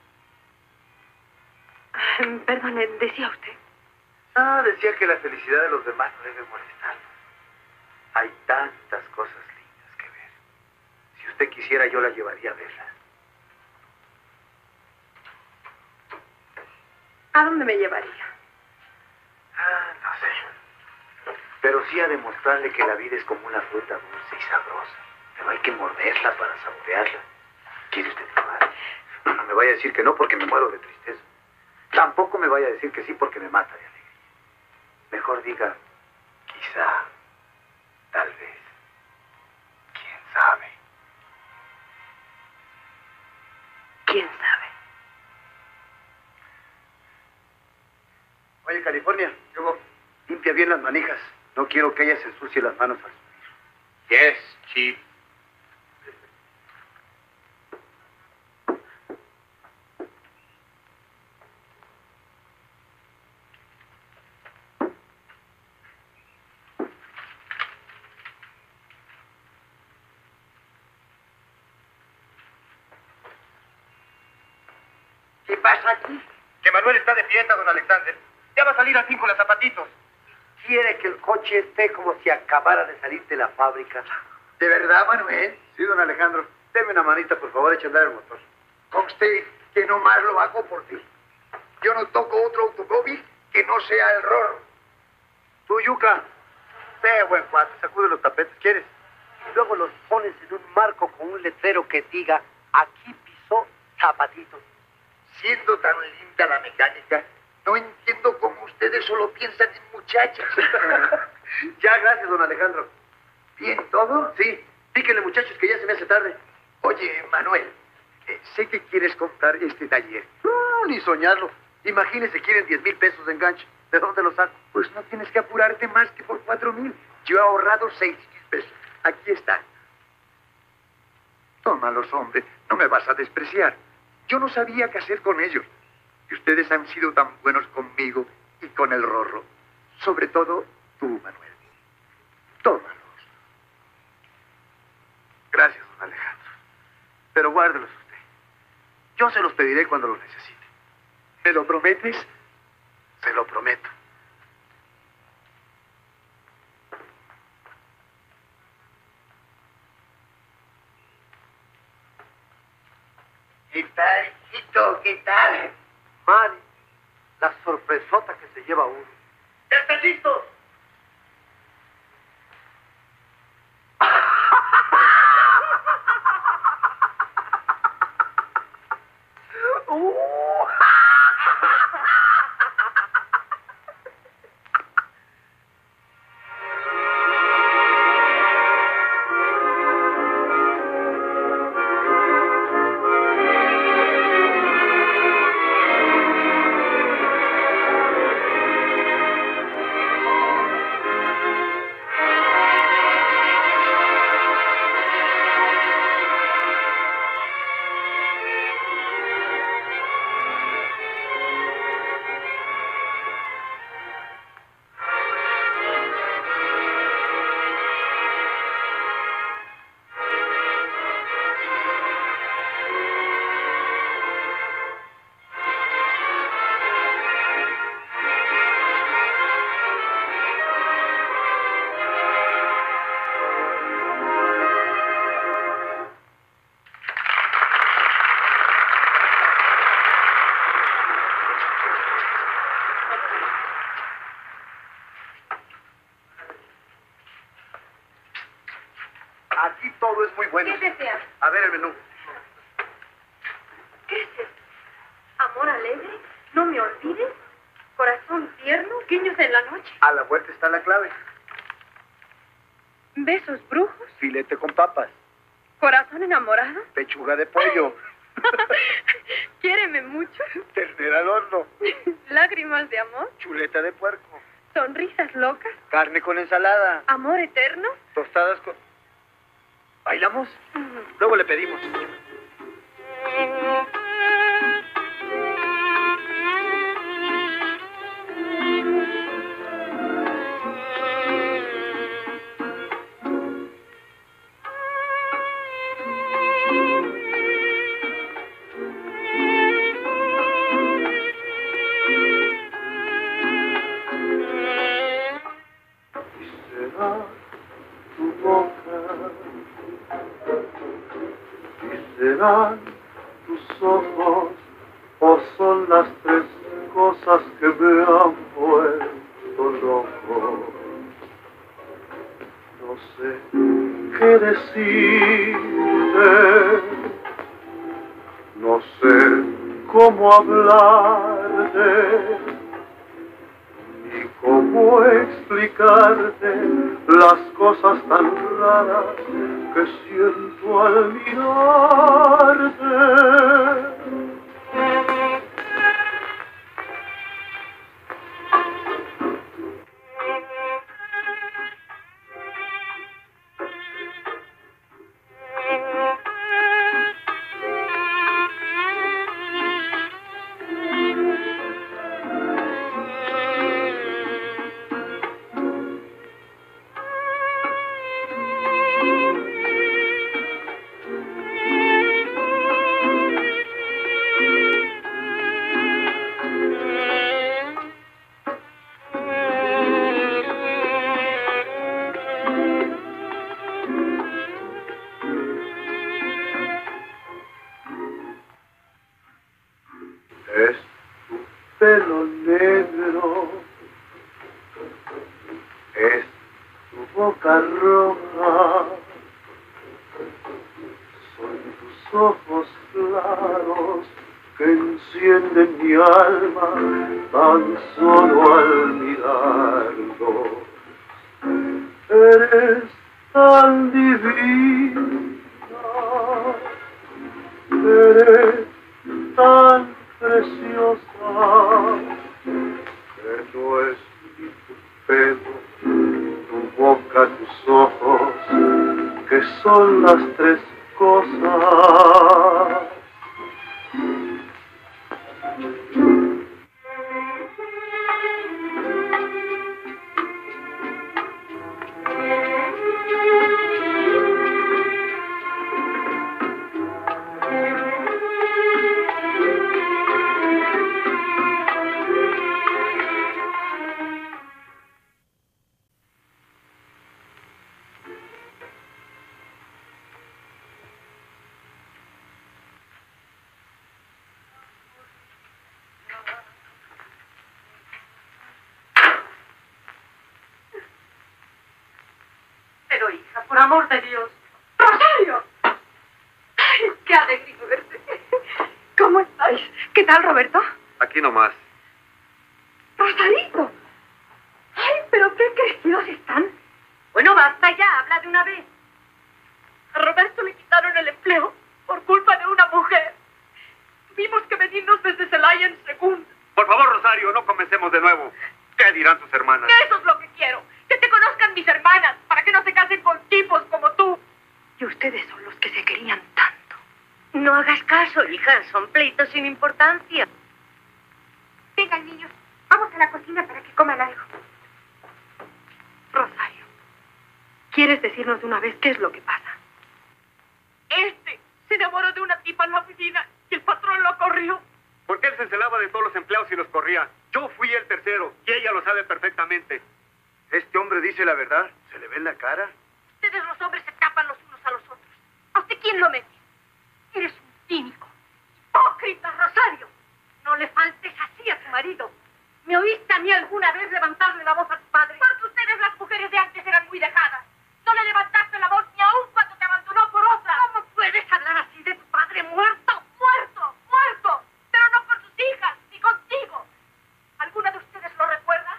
Perdone, decía usted. Ah, decía que la felicidad de los demás no debe molestar. Hay tantas cosas lindas que ver. Si usted quisiera, yo la llevaría a verla. ¿A dónde me llevaría? Ah, no sé. Pero sí a demostrarle que la vida es como una fruta dulce y sabrosa. Pero hay que morderla para saborearla. ¿Quiere usted probar? No, no me vaya a decir que no porque me muero de tristeza. Tampoco me vaya a decir que sí porque me mata de alegría. Mejor diga, quizá, tal vez, quién sabe. ¿Quién sabe? Oye, California, yo limpia bien las manijas. No quiero que ella se ensucie las manos al subir. Yes, Chief. ¿Qué pasa aquí? Que Manuel está de fiesta, don Alexander. Ya va a salir al fin con los zapatitos. Quiere que el coche esté como si acabara de salir de la fábrica. ¿De verdad, Manuel? Sí, don Alejandro. Deme una manita, por favor, eche a andar el motor. Conste que nomás lo hago por ti. Yo no toco otro automóvil que no sea el Rorro. Tú, Yuca. Sé, buen cuate, sacude los tapetes, ¿quieres? Y luego los pones en un marco con un letrero que diga, aquí pisó Zapatitos. Siendo tan linda la mecánica, no entiendo cómo ustedes solo piensan en muchachas. Ya, gracias, don Alejandro. ¿Bien todo? Sí, píquenle, muchachos, que ya se me hace tarde. Oye, Manuel, eh, sé que quieres comprar este taller. No, ni soñarlo. Imagínese, quieren diez mil pesos de enganche. ¿De dónde los saco? Pues no tienes que apurarte más que por cuatro mil. Yo he ahorrado seis mil pesos. Aquí está. Tómalos, hombre. No me vas a despreciar. Yo no sabía qué hacer con ellos. Y ustedes han sido tan buenos conmigo y con el Rorro. Sobre todo tú, Manuel. Tómalos. Gracias, don Alejandro. Pero guárdelos usted. Yo se los pediré cuando los necesite. ¿Me lo prometes? Se lo prometo. ¿Qué tal, hijito? ¿Qué tal? Mari, la sorpresota que se lleva uno. ¿Ya están listos? Aquí todo es muy bueno. ¿Qué desea? A ver el menú. ¿Qué es esto? ¿Amor alegre? ¿No me olvides? ¿Corazón tierno? ¿Guiños en la noche? A la vuelta está la clave. ¿Besos brujos? Filete con papas. ¿Corazón enamorado? Pechuga de pollo. ¿Quiéreme mucho? Ternera al horno. ¿Lágrimas de amor? Chuleta de puerco. ¿Sonrisas locas? Carne con ensalada. ¿Amor eterno? Tostadas con... ¿Bailamos? Luego le pedimos. ¿Serán tus ojos o son las tres cosas que me han vuelto loco? No sé qué decirte, no sé cómo hablarte, ni cómo explicarte las cosas tan raras que siento al mirarte. Es tu pelo negro, es tu boca roja, son tus ojos claros que encienden mi alma tan solo al mirarlo. Eres tan divina, eres tan preciosa, que no es ni tu pelo, tu boca, tus ojos, que son las tres cosas. Pero, hija, por amor de Dios. ¡Rosario! ¡Ay, qué alegría verte! ¿Cómo estáis? ¿Qué tal, Roberto? Aquí nomás. ¡Rosarito! ¡Ay, pero qué crecidos están! Bueno, basta ya, habla de una vez. A Roberto le quitaron el empleo por culpa de una mujer. Tuvimos que venirnos desde Celaya en segundo. Por favor, Rosario, no comencemos de nuevo. ¿Qué dirán tus hermanas? Eso es lo que quiero. Que te conozcan mis hermanas, para que no se casen con tipos como tú. Y ustedes son los que se querían tanto. No hagas caso, hija, son pleitos sin importancia. Vengan, niños, vamos a la cocina para que coman algo. Rosario, ¿quieres decirnos de una vez qué es lo que pasa? Este se enamoró de una tipa en la oficina y el patrón lo corrió. Porque él se encelaba de todos los empleados y los corría. Yo fui el tercero y ella lo sabe perfectamente. ¿Este hombre dice la verdad? ¿Se le ve en la cara? Ustedes los hombres se tapan los unos a los otros. ¿A usted quién lo mete? Eres un cínico. ¡Hipócrita, Rosario! No le faltes así a tu marido. ¿Me oíste a mí alguna vez levantarle la voz a tu padre? Porque ustedes, las mujeres de antes, eran muy dejadas. No le levantaste la voz ni aún cuando te abandonó por otra. ¿Cómo puedes hablar así de tu padre muerto? ¡Muerto! ¡Muerto! Pero no con sus hijas, ni contigo. ¿Alguna de ustedes lo recuerda?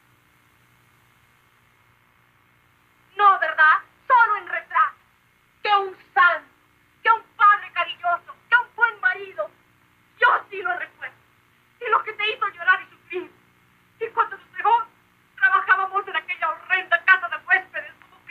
No, ¿verdad? Solo en retrato. Que un santo, que un padre cariñoso, que un buen marido. Yo sí lo recuerdo. Y lo que te hizo llorar y sufrir. Y cuando nos dejó, trabajábamos en aquella horrenda casa de huéspedes como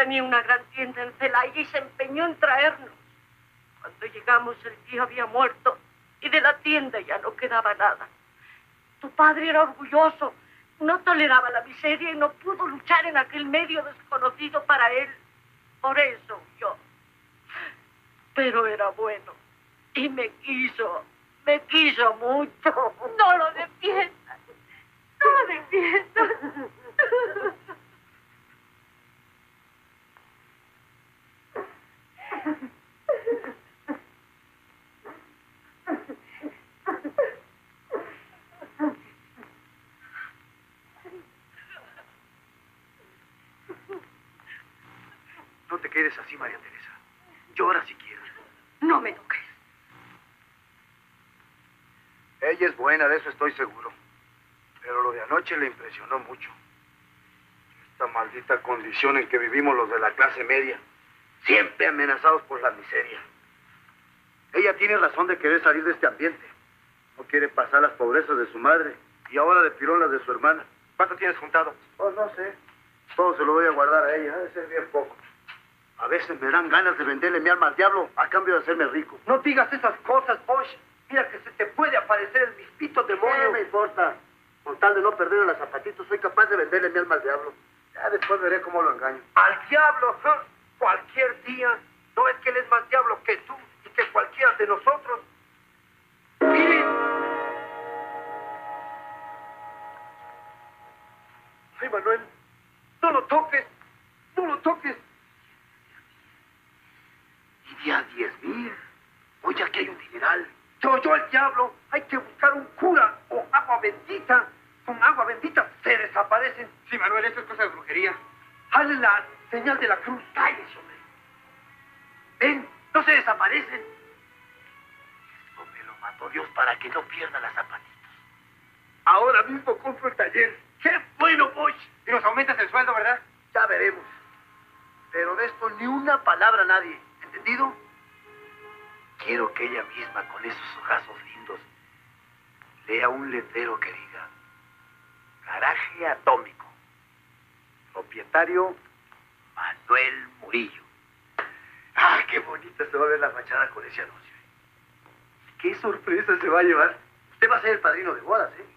tenía una gran tienda en Celaya y se empeñó en traernos. Cuando llegamos, el tío había muerto y de la tienda ya no quedaba nada. Tu padre era orgulloso, no toleraba la miseria y no pudo luchar en aquel medio desconocido para él. Por eso huyó. Pero era bueno y me quiso, me quiso mucho. No lo defiendas, no lo defiendas. No te quedes así, María Teresa. Llora si quieres. No me toques. Ella es buena, de eso estoy seguro. Pero lo de anoche le impresionó mucho. Esta maldita condición en que vivimos los de la clase media. Siempre amenazados por la miseria. Ella tiene razón de querer salir de este ambiente. No quiere pasar las pobrezas de su madre. Y ahora de pirón las de su hermana. ¿Cuánto tienes juntado? Pues no sé. Todo se lo voy a guardar a ella. Debe ser bien poco. A veces me dan ganas de venderle mi alma al diablo a cambio de hacerme rico. No digas esas cosas, Bosch. Mira que se te puede aparecer el mispito demonio. No me importa. Con tal de no perder a los zapatitos, soy capaz de venderle mi alma al diablo. Ya después veré cómo lo engaño. Al diablo, ¿eh? Cualquier día. No es que él es más diablo que tú y que cualquiera de nosotros. Miren. Ay, Manuel, no lo toques. No lo toques. Y de a diez mil. Oye, aquí hay un dineral. Yo, yo, el diablo. Hay que buscar un cura o agua bendita. Con agua bendita se desaparecen. Sí, Manuel, esto es cosa de brujería. Hazle la señal de la cruz. Cállese, hombre. Ven, no se desaparecen. Esto me lo mandó Dios para que no pierda las zapatitos. Ahora mismo compro el taller. ¡Qué bueno, Bosch! Y nos aumentas el sueldo, ¿verdad? Ya veremos. Pero de esto ni una palabra a nadie. ¿Entendido? Quiero que ella misma, con esos ojazos lindos, lea un letrero que diga: Garaje Atómico. Propietario Manuel Murillo. ¡Ah, qué bonita se va a ver la fachada con ese anuncio! ¡Qué sorpresa se va a llevar! Usted va a ser el padrino de bodas, ¿eh?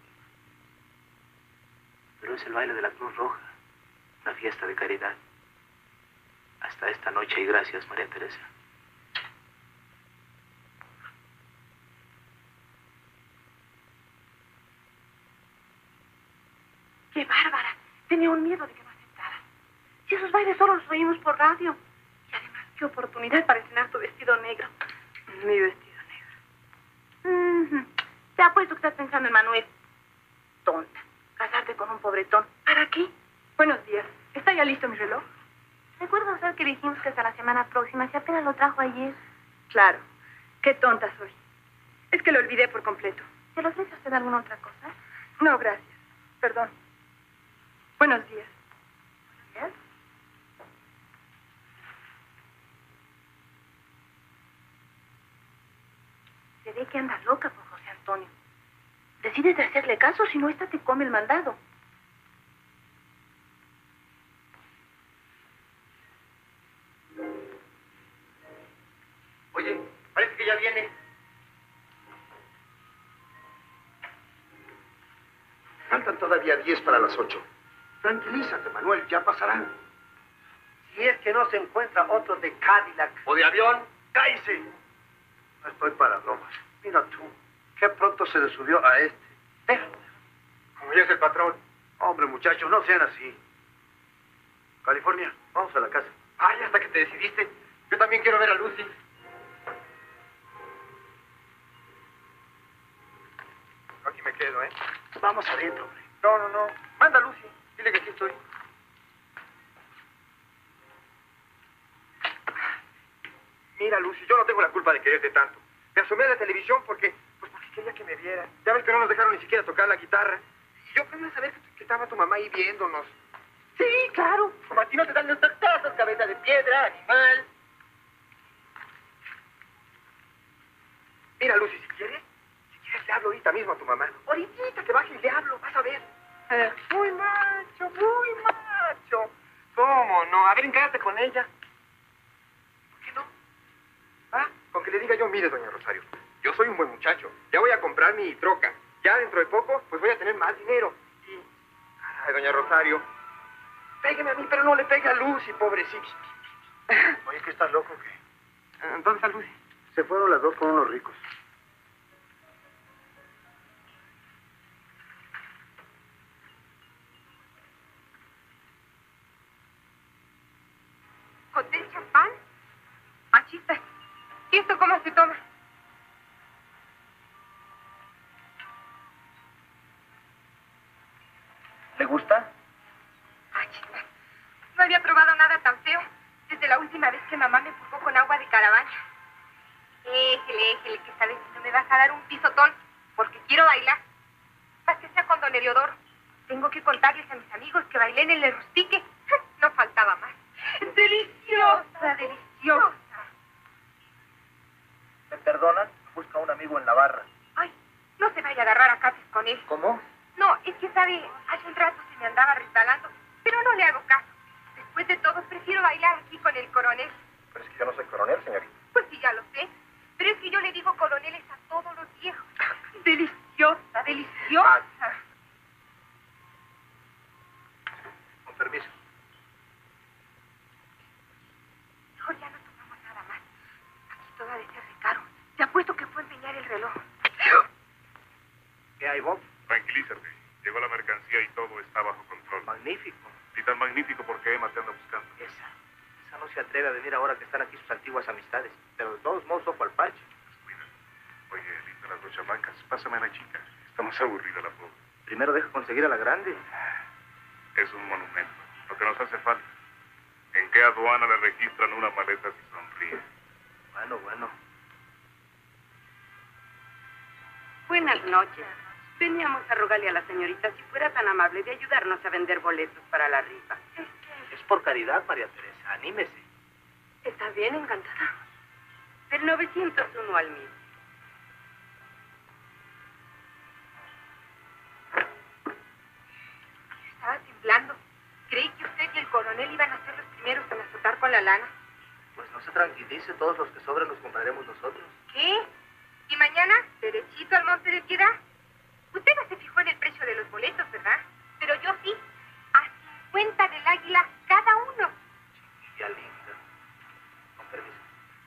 Pero es el baile de la Cruz Roja, una fiesta de caridad. Hasta esta noche y gracias, María Teresa. ¡Qué bárbara! Tenía un miedo de que no aceptara. Si esos bailes solo los oímos por radio. Y además, qué oportunidad para estrenar tu vestido negro. Mi vestido negro. Mm-hmm. Te apuesto que estás pensando en Manuel. Tonta. Casarte con un pobretón. ¿Para qué? Buenos días. ¿Está ya listo mi reloj? ¿Recuerda usted que dijimos que hasta la semana próxima, si apenas lo trajo ayer? Claro. Qué tonta soy. Es que lo olvidé por completo. ¿Se le ofrece a usted alguna otra cosa? No, gracias. Perdón. Buenos días. ¿Días? Se ve que anda loca por José Antonio. Decides de hacerle caso, si no, esta te come el mandado. Oye, parece que ya viene. Faltan todavía diez para las ocho. Tranquilízate, Manuel, ya pasarán. Si es que no se encuentra otro de Cadillac. ¿O de avión? ¡Cállese! No estoy para bromas. Mira tú, qué pronto se le subió a este. Déjalo. Como ya es el patrón. Hombre, muchachos, no sean así. California, vamos a la casa. Ay, hasta que te decidiste. Yo también quiero ver a Lucy. Aquí me quedo, ¿eh? Vamos adentro, hombre. No, no, no. Manda a Lucy. Dile que aquí estoy. Mira, Lucy, yo no tengo la culpa de quererte tanto. Me asomé a la televisión porque, pues porque quería que me viera. Ya ves que no nos dejaron ni siquiera tocar la guitarra. Y yo quería saber que, que estaba tu mamá ahí viéndonos. Sí, claro. Como a ti no te dan los tactazos, cabeza de piedra, animal. Mira, Lucy, si quieres, si quieres le hablo ahorita mismo a tu mamá. Ahorita que baje y le hablo, vas a ver. A ver. Muy macho, muy macho. ¿Cómo no? A ver, encárate con ella. ¿Por qué no? Ah, con que le diga yo, mire, doña Rosario, yo soy un buen muchacho. Ya voy a comprar mi troca. Ya dentro de poco, pues voy a tener más dinero. Y... Ay, doña Rosario, pégueme a mí, pero no le pegue a Lucy, pobrecito. Oye, ¿qué estás loco o qué? ¿Dónde está Lucy? Se fueron las dos con unos ricos. ¿Hotel champán? Machista. ¿Y esto cómo se toma? ¿Le gusta? Machista. No había probado nada tan feo desde la última vez que mamá me purgó con agua de caravana. Éjele, éjele, que esta vez no me vas a dar un pisotón, porque quiero bailar. Más que sea con don Heliodoro. Tengo que contarles a mis amigos que bailé en el Le Rustique. No faltaba más. Deliciosa, deliciosa. ¿Me perdonan? Busca un amigo en la barra. Ay, no se vaya a agarrar a capes con él. ¿Cómo? No, es que sabe, hace un rato se me andaba resbalando, pero no le hago caso. Después de todo, prefiero bailar aquí con el coronel. Pero es que yo no soy coronel, señorita. Pues sí, ya lo sé. Pero es que yo le digo coroneles a todos los viejos. Deliciosa, deliciosa. Con permiso. Mejor ya no tomamos nada más. Aquí todo ha de ser de caro. Te apuesto que fue a empeñar el reloj. ¿Qué hay, Bob? Tranquilízate. Llegó la mercancía y todo está bajo control. Magnífico. Y tan magnífico porque Emma te anda buscando. Esa. Esa no se atreve a venir ahora que están aquí sus antiguas amistades. Pero de todos modos, ojo al parche. Cuida. Oye, linda las dos chamacas. Pásame a la chica. Está más aburrida la pobre. Primero deja conseguir a la grande. Es un monumento. Lo que nos hace falta. ¿En qué aduana le registran una maleta si sonríe? Bueno, bueno. Buenas noches. Veníamos a rogarle a la señorita si fuera tan amable de ayudarnos a vender boletos para la rifa. Es que... Es por caridad, María Teresa. Anímese. Está bien, encantada. Del novecientos uno al mil. Estaba temblando. Creí que usted y el coronel iban a ser los primeros en azotar con la lana. Pues no se tranquilice. Todos los que sobren los compraremos nosotros. ¿Qué? ¿Y mañana, derechito al Monte de Piedad? Usted no se fijó en el precio de los boletos, ¿verdad? Pero yo sí. A cincuenta del Águila cada uno. Chiquilla linda. Con permiso.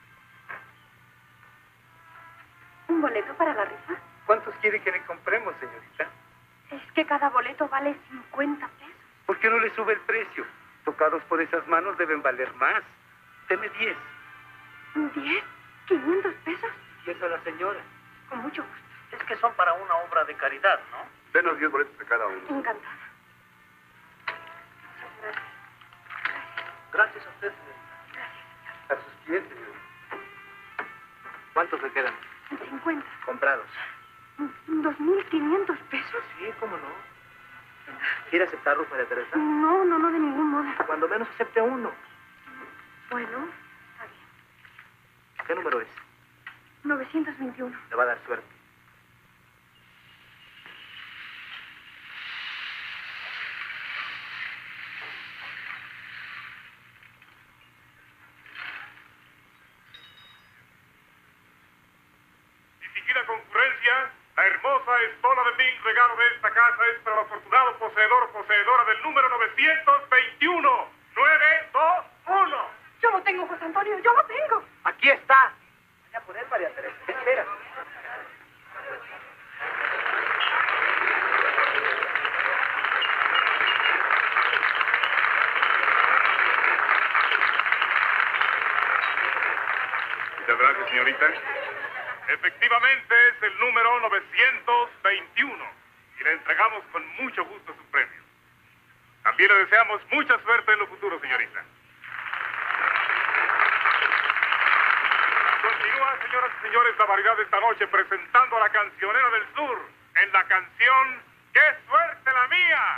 ¿Un boleto para la rifa? ¿Cuántos quiere que le compremos, señorita? Es que cada boleto vale cincuenta pesos. ¿Por qué no le sube el precio? Tocados por esas manos deben valer más. Deme diez. ¿Diez? ¿Quinientos pesos? Y eso a la señora. Con mucho gusto. Es que son para una obra de caridad, ¿no? Denos diez boletos de cada uno. Encantada. Gracias a usted, señorita. A sus pies, señorita. ¿Cuántos le quedan? cincuenta. Comprados. ¿Dos mil quinientos pesos? Sí, cómo no. ¿Quiere aceptarlos, María Teresa? No, no, no, de ningún modo. Cuando menos acepte uno. Bueno, está bien. ¿Qué número es? novecientos veintiuno. Le va a dar suerte. Ni siquiera concurrencia, la hermosa estola de mil regalo de esta casa es para el afortunado poseedor o poseedora del número novecientos veintiuno. nueve dos uno. Yo lo tengo, José Antonio, yo lo tengo. Aquí está. Vaya por él, María Teresa. ¿Qué espera? Muchas gracias, señorita. Efectivamente es el número novecientos veintiuno y le entregamos con mucho gusto su premio. También le deseamos mucha suerte en lo futuro, señorita. Continúa, señoras y señores, la variedad de esta noche presentando a la cancionera del sur en la canción ¡Qué suerte la mía!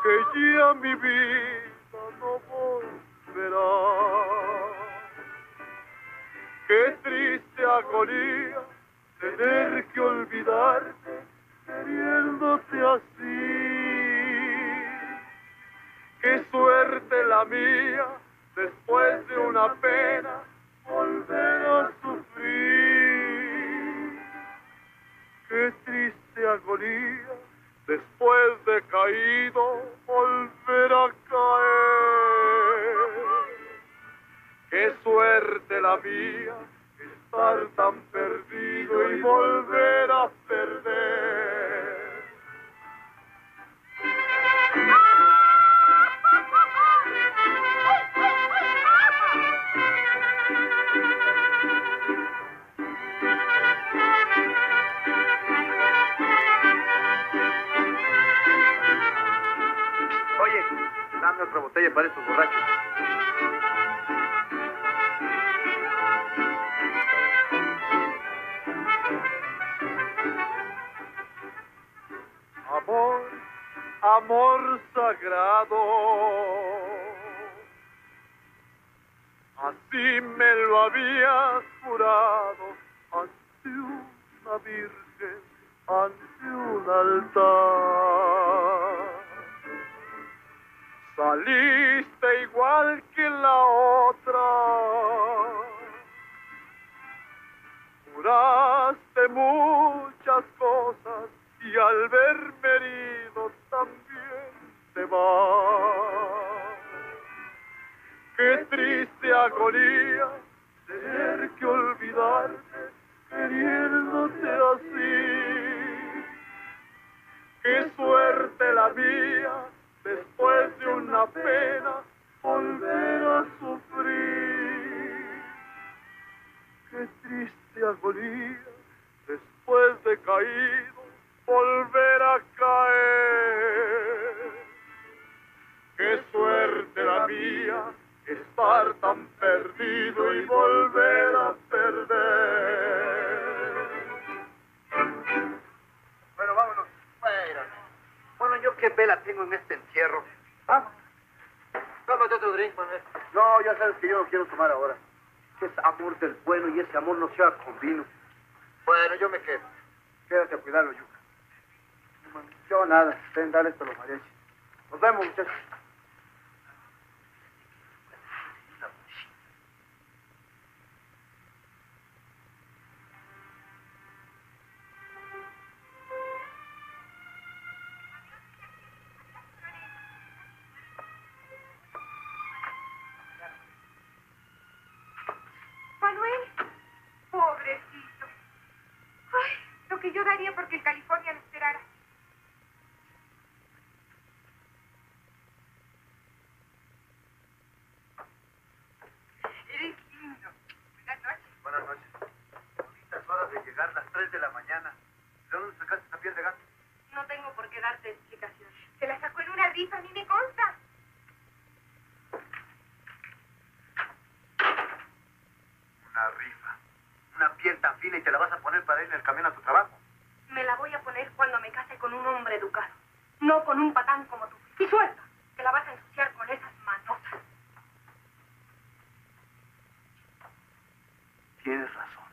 que ya mi vida no volverá. Qué triste agonía tener que olvidarte queriéndote así. Qué suerte la mía, después de una pena, volver a sufrir. Qué triste agonía, después de caído, volver a caer. Qué suerte la mía, estar tan perdido y volver a perder. Oye, dame otra botella para estos borrachos. Amor, amor sagrado, así me lo habías jurado ante una virgen, ante un altar. Saliste igual que la otra, juraste muchas cosas y al verme herido también te vas. Qué triste agonía tener que olvidarte queriéndote así. Qué suerte la mía, después de una pena, volver a sufrir. Qué triste agonía, después de caído, volver a caer. Qué suerte la mía, estar tan perdido y volver a perder. Bueno, vámonos. Bueno, bueno, yo qué vela tengo en este entierro. ¿Ah? Tómate otro drink, Manuel. No, ya sabes que yo no quiero tomar ahora. Que es amor del bueno y ese amor no se haga con vino. Bueno, yo me quedo. Quédate a cuidarlo, Yuca. Yo nada. Ven, dale esto a los mariachis. Nos vemos, muchachos. Manuel, pobrecito. Ay, lo que yo daría porque en California lo esperara. Eres lindo. Buenas noches. Buenas noches. Bonitas horas de llegar, las tres de la mañana. ¿De dónde sacaste esa piel de gato? No tengo por qué darte explicaciones. Se la sacó en una rifa, a mí me consta. Una rifa. Una piel tan fina y te la vas a poner para ir en el camión a tu trabajo. Me la voy a poner cuando me case con un hombre educado, no con un patán como tú. Y suelta, que la vas a ensuciar con esas manotas. Tienes razón.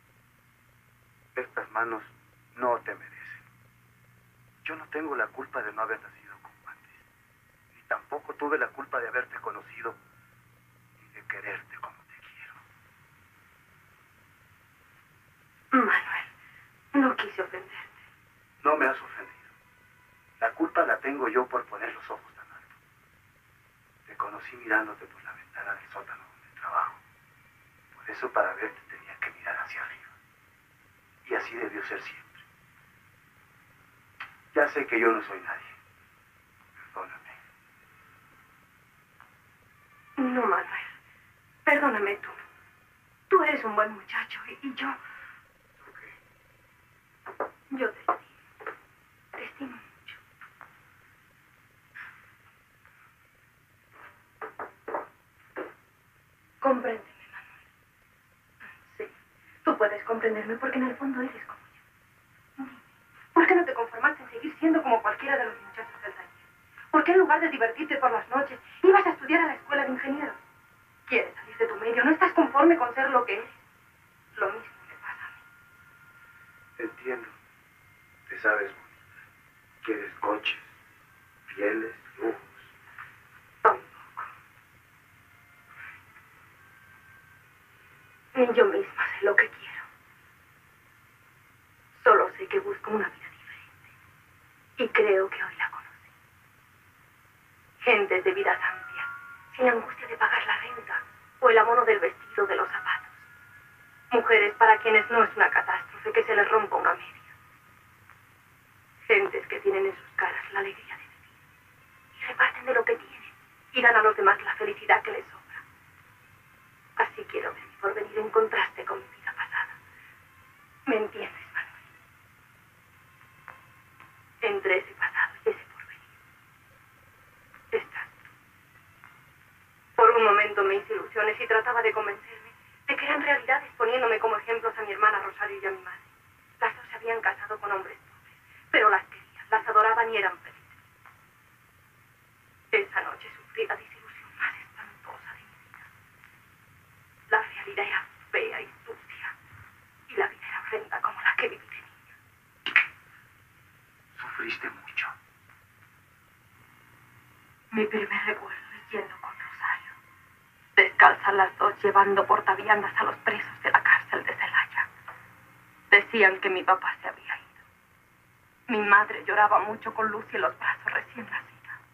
Estas manos no te merecen. Yo no tengo la culpa de no haber nacido con guantes. Ni tampoco tuve la culpa de haberte conocido y de quererte como te quiero. Manuel, no quise ofenderte. No me has ofendido. La culpa la tengo yo por poner los ojos tan alto. Te conocí mirándote por la ventana del sótano donde trabajo. Por eso para verte tenía que mirar hacia arriba. Y así debió ser siempre. Ya sé que yo no soy nadie. Perdóname. No, Manuel. Perdóname tú. Tú eres un buen muchacho y, y yo... ¿Tú qué? Yo te estimo. Te estimo mucho. Compréndeme, Manuel. Sí, tú puedes comprenderme porque en el fondo eres como yo. Dime, ¿por qué no te conformaste en seguir siendo como cualquiera de los muchachos del taller? ¿Por qué en lugar de divertirte por las noches, ibas a estudiar a la escuela de ingenieros? Quieres salir de tu medio, no estás conforme con ser lo que eres. Lo mismo me pasa a mí. Entiendo. Te sabes bonita. Quieres coches, pieles, lujos. Tampoco. Ni yo misma sé lo que quiero. Solo sé que busco una vida diferente. Y creo que hoy la conocí. Gentes de vidas amplias, sin angustia de pagar la renta o el abono del vestido, de los zapatos. Mujeres para quienes no es una catástrofe que se les rompa una media. Gentes que tienen en sus caras la alegría de vivir y reparten de lo que tienen y dan a los demás la felicidad que les sobra. Así quiero ver mi porvenir en contraste con mi vida pasada. ¿Me entiendes, Manuel? Entre ese pasado y ese porvenir estás tú. Por un momento me hice ilusiones y trataba de convencerme de que eran realidades, poniéndome como ejemplos a mi hermana Rosario y a mi madre. Las dos se habían casado con hombres pobres, pero las querían, las adoraban y eran felices. Esa noche sufrí la desilusión más espantosa de mi vida. La realidad era fea y sucia, y la vida era horrenda como la que viví de niña. Sufriste mucho. Mi primer recuerdo es yendo con Rosario, descalzas las dos, llevando portaviandas a los presos de la cárcel de Celaya. Decían que mi papá se había ido. Mi madre lloraba mucho con Lucy en los brazos recién nacida.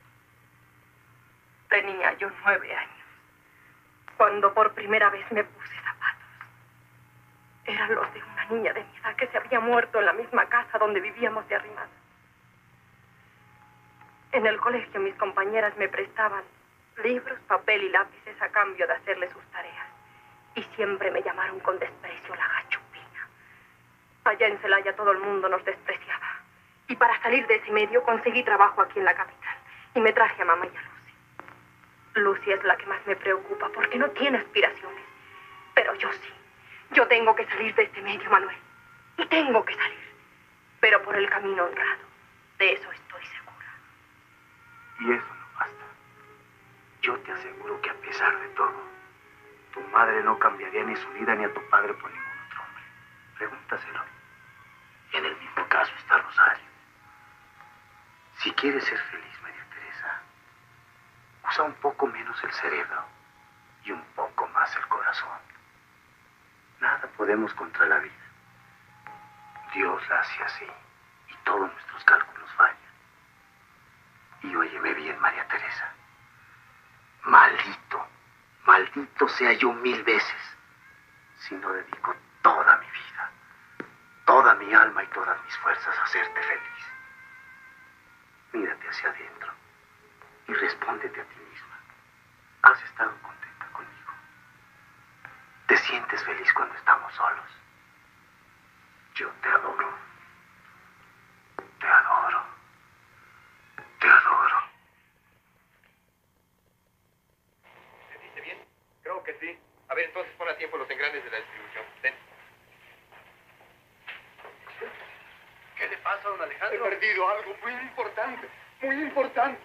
Tenía yo nueve años, cuando por primera vez me puse zapatos. Eran los de una niña de mi edad que se había muerto en la misma casa donde vivíamos de arrimadas. En el colegio mis compañeras me prestaban libros, papel y lápices a cambio de hacerle sus tareas. Y siempre me llamaron con desprecio la gachupina. Allá en Celaya todo el mundo nos despreciaba. Y para salir de ese medio conseguí trabajo aquí en la capital. Y me traje a mamá y a Lucy. Lucy es la que más me preocupa porque no tiene aspiraciones. Pero yo sí. Yo tengo que salir de este medio, Manuel. Y tengo que salir. Pero por el camino honrado. De eso estoy segura. Y eso no basta. Yo te aseguro que a pesar de todo, tu madre no cambiaría ni su vida ni a tu padre por ningún otro hombre. Pregúntaselo. Y en el mismo caso está Rosario. Si quieres ser feliz, María Teresa, usa un poco menos el cerebro y un poco más el corazón. Nada podemos contra la vida. Dios la hace así y todos nuestros cálculos fallan. Y óyeme bien, María Teresa. Maldito, maldito sea yo mil veces si no dedico toda mi vida, toda mi alma y todas mis fuerzas a hacerte feliz. Mírate hacia adentro y respóndete a ti misma. ¿Has estado contenta conmigo? ¿Te sientes feliz cuando estamos solos? Yo te adoro. Te adoro. Te adoro. ¿Se dice bien? Creo que sí. A ver, entonces pon a tiempo los engranes de la distribución. Ven. ¿Qué le pasa a don Alejandro? He perdido algo muy importante. Muy importante.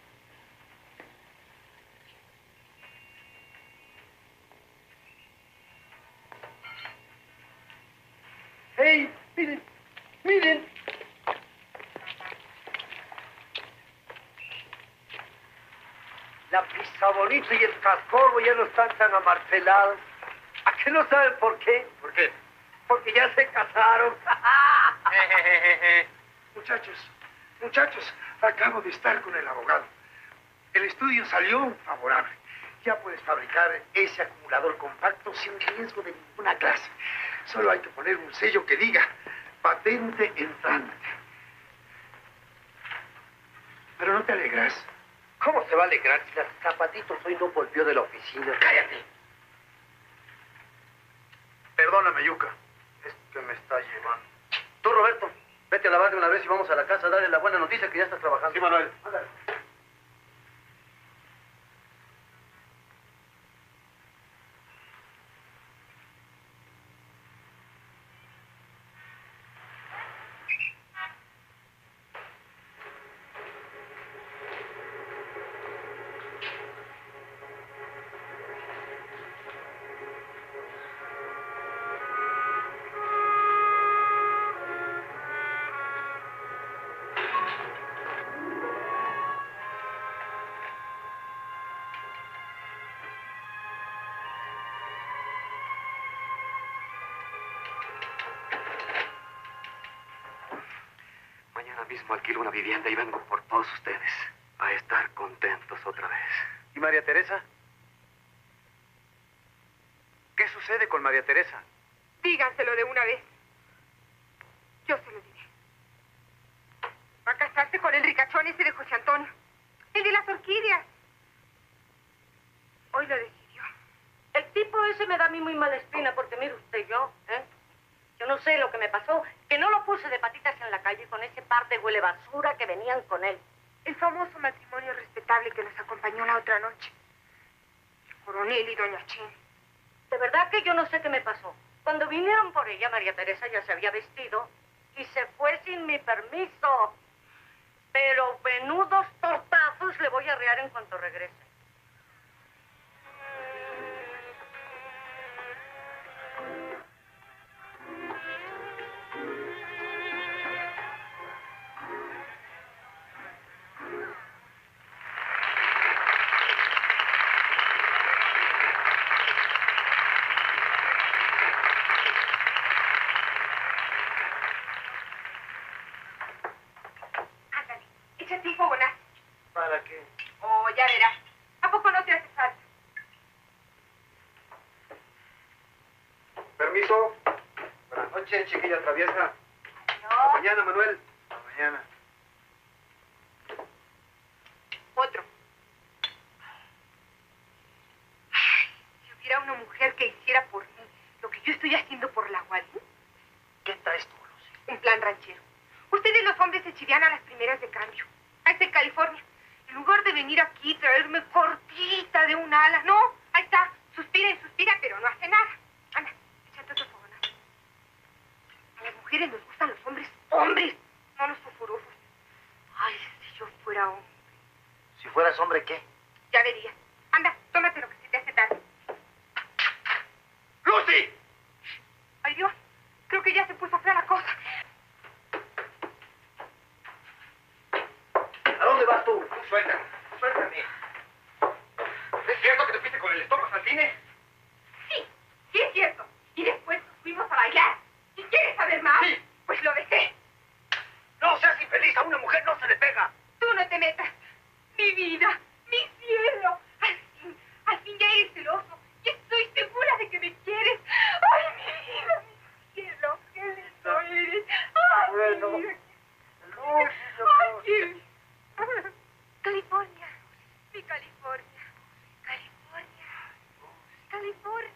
¡Hey! ¡Miren! ¡Miren! La pizza bonita y el cascorro ya no están tan amartelados. ¿A qué no saben por qué? ¿Por qué? Porque ya se casaron. Muchachos, muchachos, acabo de estar con el abogado. El estudio salió favorable. Ya puedes fabricar ese acumulador compacto sin riesgo de ninguna clase. Solo hay que poner un sello que diga patente entrante. Pero no te alegras. ¿Cómo se va a alegrar si las zapatitos hoy no volvió de la oficina? ¡Cállate! Perdóname, Yuca. Es que me está llevando. Tú, Roberto, vete a lavar de una vez y vamos a la casa a darle la buena noticia que ya estás trabajando. Sí, Manuel. Ándale. mismo alquilo una vivienda y vengo por todos ustedes a estar contentos otra vez. ¿Y María Teresa? ¿Qué sucede con María Teresa? Díganselo de una vez. Yo se lo diré. Va a casarse con el ricachón ese de José Antonio. El de las orquídeas. Hoy lo decidió. El tipo ese me da a mí muy mala espina porque mire usted yo, ¿eh? Yo no sé lo que me pasó, que no lo puse de patitas en la calle con ese par de huele basura que venían con él. El famoso matrimonio respetable que nos acompañó la otra noche. El coronel y doña Chin. De verdad que yo no sé qué me pasó. Cuando vinieron por ella, María Teresa ya se había vestido y se fue sin mi permiso. Pero menudos tortazos le voy a arrear en cuanto regrese. Échate un fogonazo. ¿Para qué? Oh, ya verás. ¿A poco no te hace falta? Permiso. Buenas noches, chiquilla traviesa. No. Hasta mañana, Manuel. Hasta mañana. Otro. Ay, si hubiera una mujer que hiciera por mí lo que yo estoy haciendo por la Guadín. ¿Qué traes tú, Lucy? Un plan ranchero. Ustedes los hombres se chivean a las primeras de cambio. Ahí está en California. En lugar de venir aquí y traerme cortita de un ala. No, ahí está. Suspira y suspira, pero no hace nada. Anda, échate otro fogonazo. A las mujeres nos gustan los hombres hombres, no los sulfurosos. Ay, si yo fuera hombre. Si fueras hombre, ¿qué? Ya verías. Anda, tómate lo que se te hace tarde. ¡Lucy! Ay, Dios. Creo que ya se puso fea la cosa. ¿A dónde vas tú? Suéltame, suéltame. ¿Es cierto que te fuiste con el estómago al cine? Sí, sí es cierto. Y después nos fuimos a bailar. ¿Y quieres saber más? Sí. Pues lo besé. No seas infeliz, a una mujer no se le pega. Tú no te metas. Mi vida, mi cielo. Al fin, al fin ya eres celoso. Y estoy segura de que me quieres. Ay, mi vida, mi cielo. Qué lindo eres. Ay, Bueno. mi vida. Lucy, Ay, qué... California. Mi California. California. California.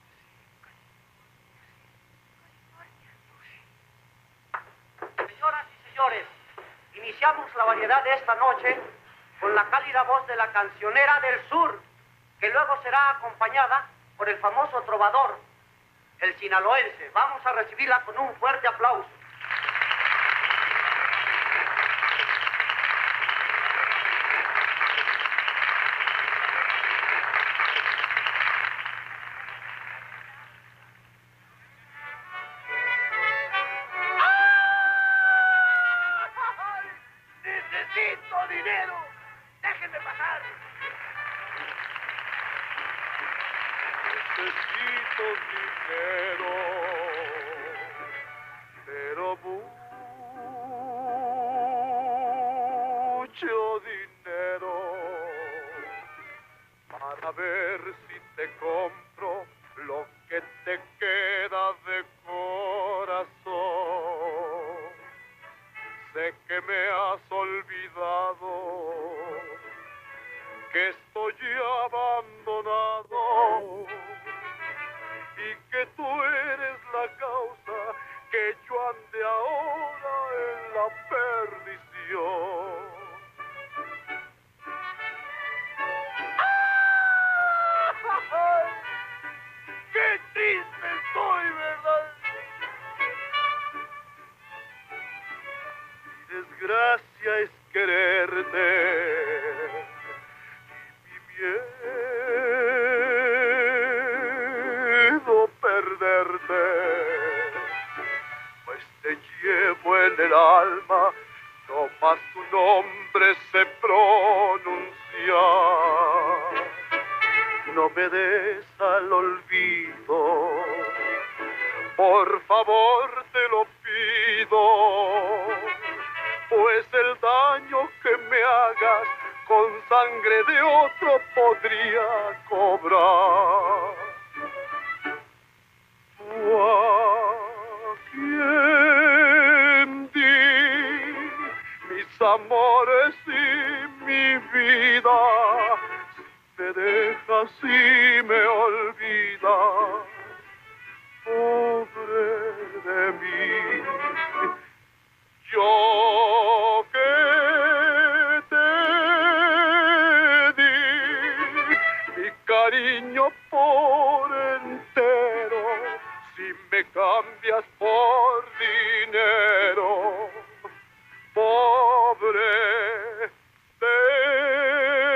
Señoras y señores, iniciamos la variedad de esta noche con la cálida voz de la cancionera del sur, que luego será acompañada por el famoso trovador, el sinaloense. Vamos a recibirla con un fuerte aplauso. ¡Necesito dinero! ¡Déjenme pasar! Necesito dinero, pero mucho dinero, para ver si te compro lo que te queda de corazón. Sé que me has olvidado, que estoy abandonado y que tú eres la causa que yo ande ahora en la perdición. ¡Ay! ¡Qué triste estoy, verdad! Mi desgracia es quererte. Miedo perderte, pues te llevo en el alma, no más tu nombre se pronuncia. No me des al olvido, por favor te lo pido, pues pagas, con sangre de otro podría cobrar. ¿Tú a quién di mis amores y mi vida? Me dejas y me olvidas, pobre de mí. Yo que te di mi cariño por entero, si me cambias por dinero, pobre de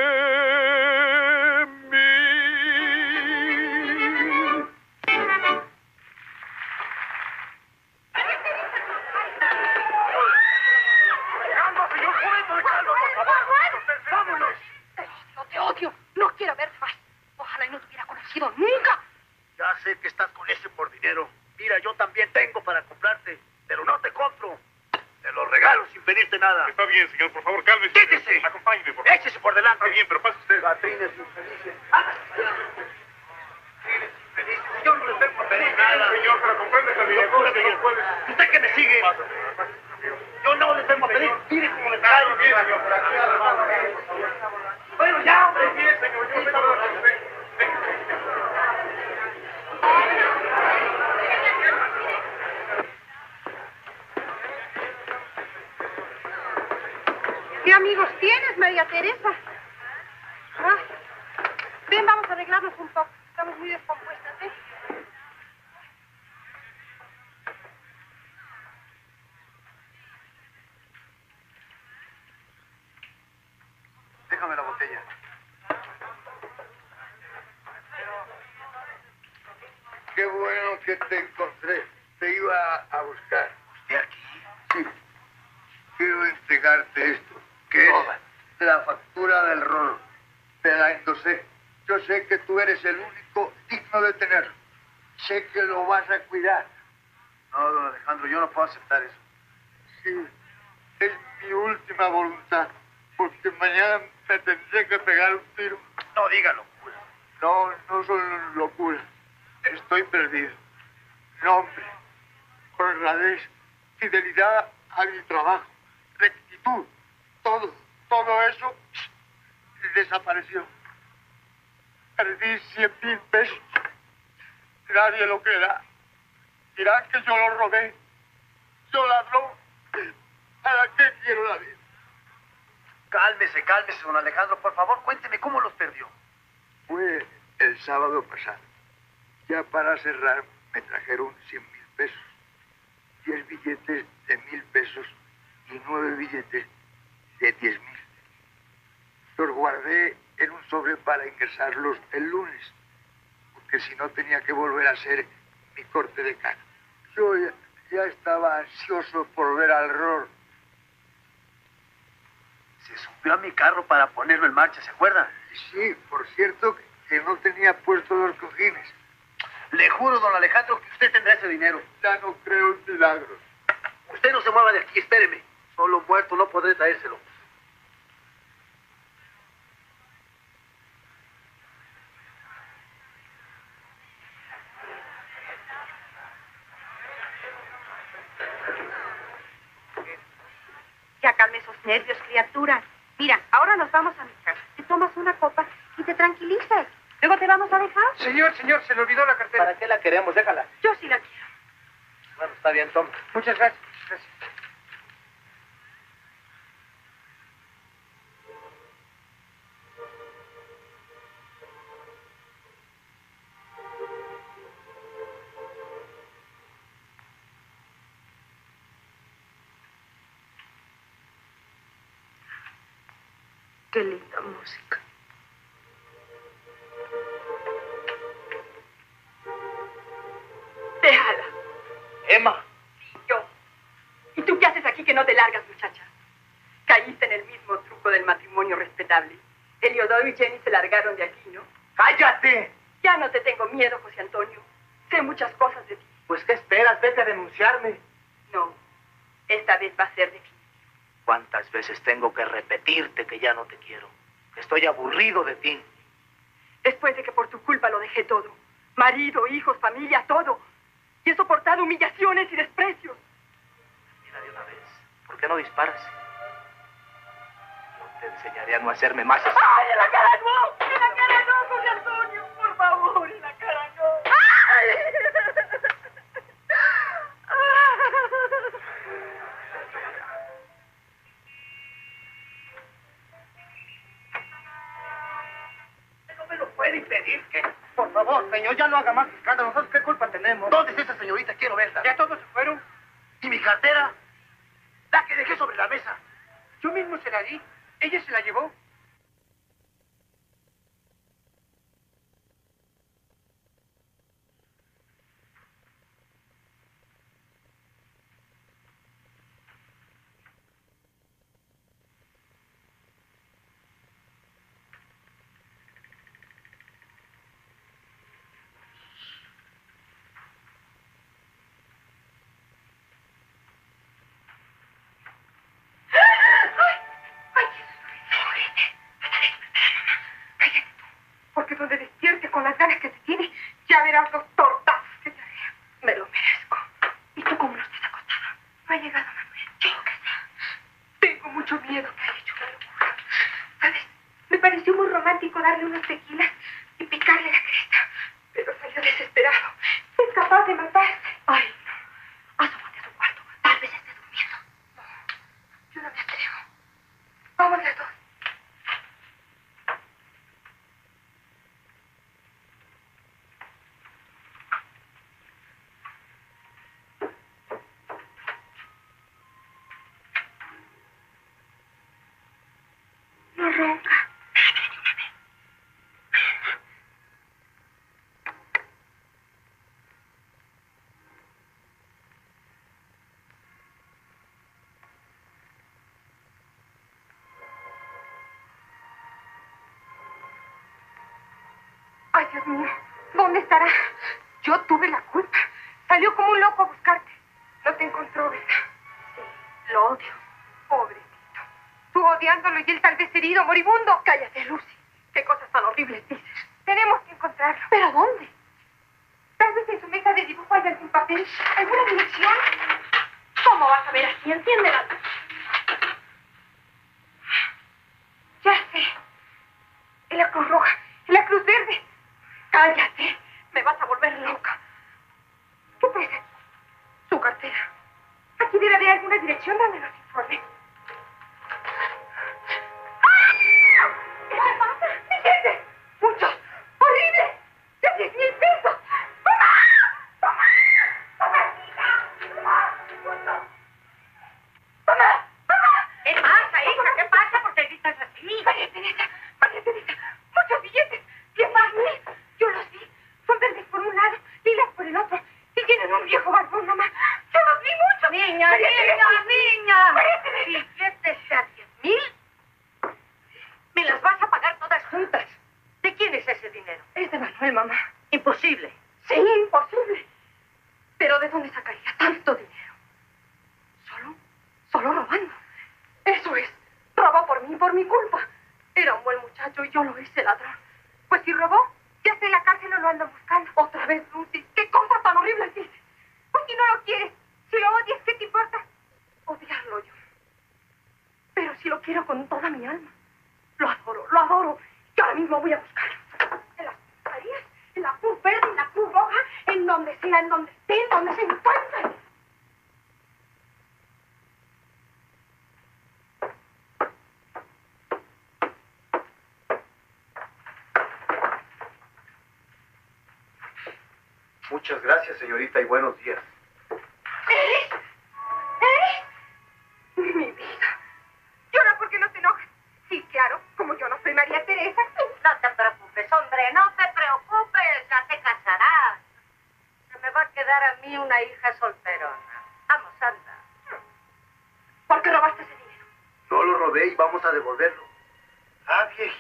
No quiero verte más. Ojalá y no te hubiera conocido nunca. Ya sé que estás con ese por dinero. Mira, yo también tengo para comprarte, pero no te compro. Te lo regalo sin pedirte nada. Está bien, señor, por favor, cálmese. ¡Quítese! Acompáñeme, por favor. Échese por delante. Está bien, pero pase usted. Catrines infelices. Catrines infelices. Yo no les vengo a pedir nada. Señor, pero comprende que mi negocio no puede... ¿Usted que me sigue? Yo no les vengo a pedir. Mire cómo le traigo. Bien, señor, por aquí. Bueno, ya, hombre. Bien, señor, yo vengo a usted. ¿Qué amigos tienes, María Teresa? Ah, ven, vamos a arreglarnos un poco. Estamos muy descompuestas, ¿eh? Déjame la botella. Qué bueno que te encontré. Te iba a buscar. ¿Usted aquí? Sí. Quiero entregarte esto. ¿Qué es? La factura del rol. Te la endosé. Yo sé que tú eres el único digno de tenerlo. Sé que lo vas a cuidar. No, don Alejandro, yo no puedo aceptar eso. Sí, es mi última voluntad. Porque mañana me tendré que pegar un tiro. No diga locura. No, no son locura. Estoy perdido. Nombre, honradez, fidelidad a mi trabajo, rectitud, todo, todo eso desapareció. Perdí cien mil pesos. Nadie lo creerá. Dirán que yo lo robé. Yo ladrón. ¿Para qué quiero la vida? Cálmese, cálmese, don Alejandro. Por favor, cuénteme cómo los perdió. Fue el sábado pasado. Ya para cerrar me trajeron cien mil pesos. Diez billetes de mil pesos y nueve billetes de diez mil. Los guardé en un sobre para ingresarlos el lunes, porque si no tenía que volver a hacer mi corte de cara. Yo ya, ya estaba ansioso por ver al Ror. Se subió a mi carro para ponerlo en marcha, ¿se acuerda? Sí, por cierto que no tenía puesto los cojines. Le juro, don Alejandro, que usted tendrá ese dinero. Ya no creo en milagros. Usted no se mueva de aquí, espéreme. Solo muerto no podré traérselo. Ya calme esos nervios, criatura. Mira, ahora nos vamos a mi casa. Te tomas una copa y te tranquilizas. Luego te vamos a dejar. Señor, señor, se le olvidó la cartera. ¿Para qué la queremos? Déjala. Yo sí la quiero. Bueno, está bien, toma. Muchas gracias. Gracias. Qué linda música. Déjala. Emma. Sí, yo. ¿Y tú qué haces aquí que no te largas, muchacha? Caíste en el mismo truco del matrimonio respetable. Eliodoro y Jenny se largaron de aquí, ¿no? ¡Cállate! Ya no te tengo miedo, José Antonio. Sé muchas cosas de ti. Pues, ¿qué esperas? Vete a denunciarme. No, esta vez va a ser definitivo. ¿Cuántas veces tengo que repetirte que ya no te quiero? Que estoy aburrido de ti. Después de que por tu culpa lo dejé todo. Marido, hijos, familia, todo. Y he soportado humillaciones y desprecios. Mira de una vez. ¿Por qué no disparas? Yo te enseñaré a no hacerme más así. ¡Ay, en la cara no! ¡En la cara no, José Antonio! Por favor, en la cara no. ¡Ay! No me lo puede impedir, ¿qué? Por favor, señor, ya no haga más escándalo. ¿Nosotros qué culpa tenemos? ¿Dónde está esa señorita? Quiero verla. ¿Ya todos se fueron? ¿Y mi cartera? La que dejé sobre la mesa. Yo mismo se la di. Ella se la llevó. Porque donde despierte con las ganas que te tiene, ya verás los tortazos que te haré. Me lo merezco. ¿Y tú cómo no estás acostada? No ha llegado Manuel. Yo qué sé. Tengo mucho miedo que haya hecho una locura. ¿Sabes? Me pareció muy romántico darle unos tequilas y picarle la cresta. Pero salió desesperado. Es capaz de matarse. Ay, no. Asómate a su cuarto. Tal vez esté durmiendo. No, yo no me atrevo. Vamos las dos. No ronca. Ay, Dios mío, ¿dónde estará? Yo tuve la culpa. Salió como un loco a buscarte. No te encontró, ¿verdad? Sí, lo odio. Pobrecito. Tú odiándolo y él tal vez herido, moribundo. Cállate, Lucy. ¿Qué cosas tan horribles dices? Tenemos que encontrarlo. ¿Pero dónde? Tal vez en su mesa de dibujo haya algún papel, alguna dirección. ¿Cómo vas a ver así? Enciéndela. Ya sé. En la Cruz Roja, en la Cruz Verde. Cállate. Me vas a volver loca. ¿Qué traes aquí? Su cartera. Aquí debe haber alguna dirección donde nos informe. ¿Qué te pasa? ¡Billetes! ¡Muchos! ¡Horrible! ¡De diez mil pesos! ¡Mamá! ¡Mamá! ¡Mamacita! ¡Mamá! ¡Muchos! ¡Mamá! ¡Mamá! ¿Qué pasa, hija? ¿Qué pasa? ¿Por qué gritas así? María Teresa, María Teresa, muchos billetes, diez más mil. Yo los vi. Son verdes por un lado, lilas por el otro. Y tienen un viejo barbón, mamá. Yo los vi mucho. Niña, María niña, Teresa. niña. María Teresa. ¿Billetes a diez mil? ¿Me las vas a pagar todas juntas? ¿De quién es ese dinero? Es de Manuel, mamá. Imposible. Sí, imposible. Pero ¿de dónde sacaría tanto dinero? Solo, solo robando. Eso es. Robó por mí, por mi culpa. Era un buen muchacho y yo lo hice ladrón. Pues si robó, ya está en la cárcel o lo andan buscando. Otra vez, Lucy. ¿Qué cosa tan horrible dices? Pues si no lo quieres, si lo odias, ¿qué te importa? Odiarlo yo. Pero si lo quiero con toda mi alma. Lo adoro, lo adoro. Y ahora mismo voy a buscarlo. En las comisarías, en la Cruz Verde, en la Cruz Roja, en donde sea, en donde esté, en donde se encuentre. Muchas gracias, señorita, y buenos días. ¿Eres? ¿Eres? Mi vida. Llora porque no te enojas. Sí, claro, como yo no soy María Teresa. No te preocupes, hombre, no te preocupes, ya te casarás. Se me va a quedar a mí una hija solterona. Vamos, anda. ¿Por qué robaste ese dinero? No lo robé y vamos a devolverlo. Ah, viejito.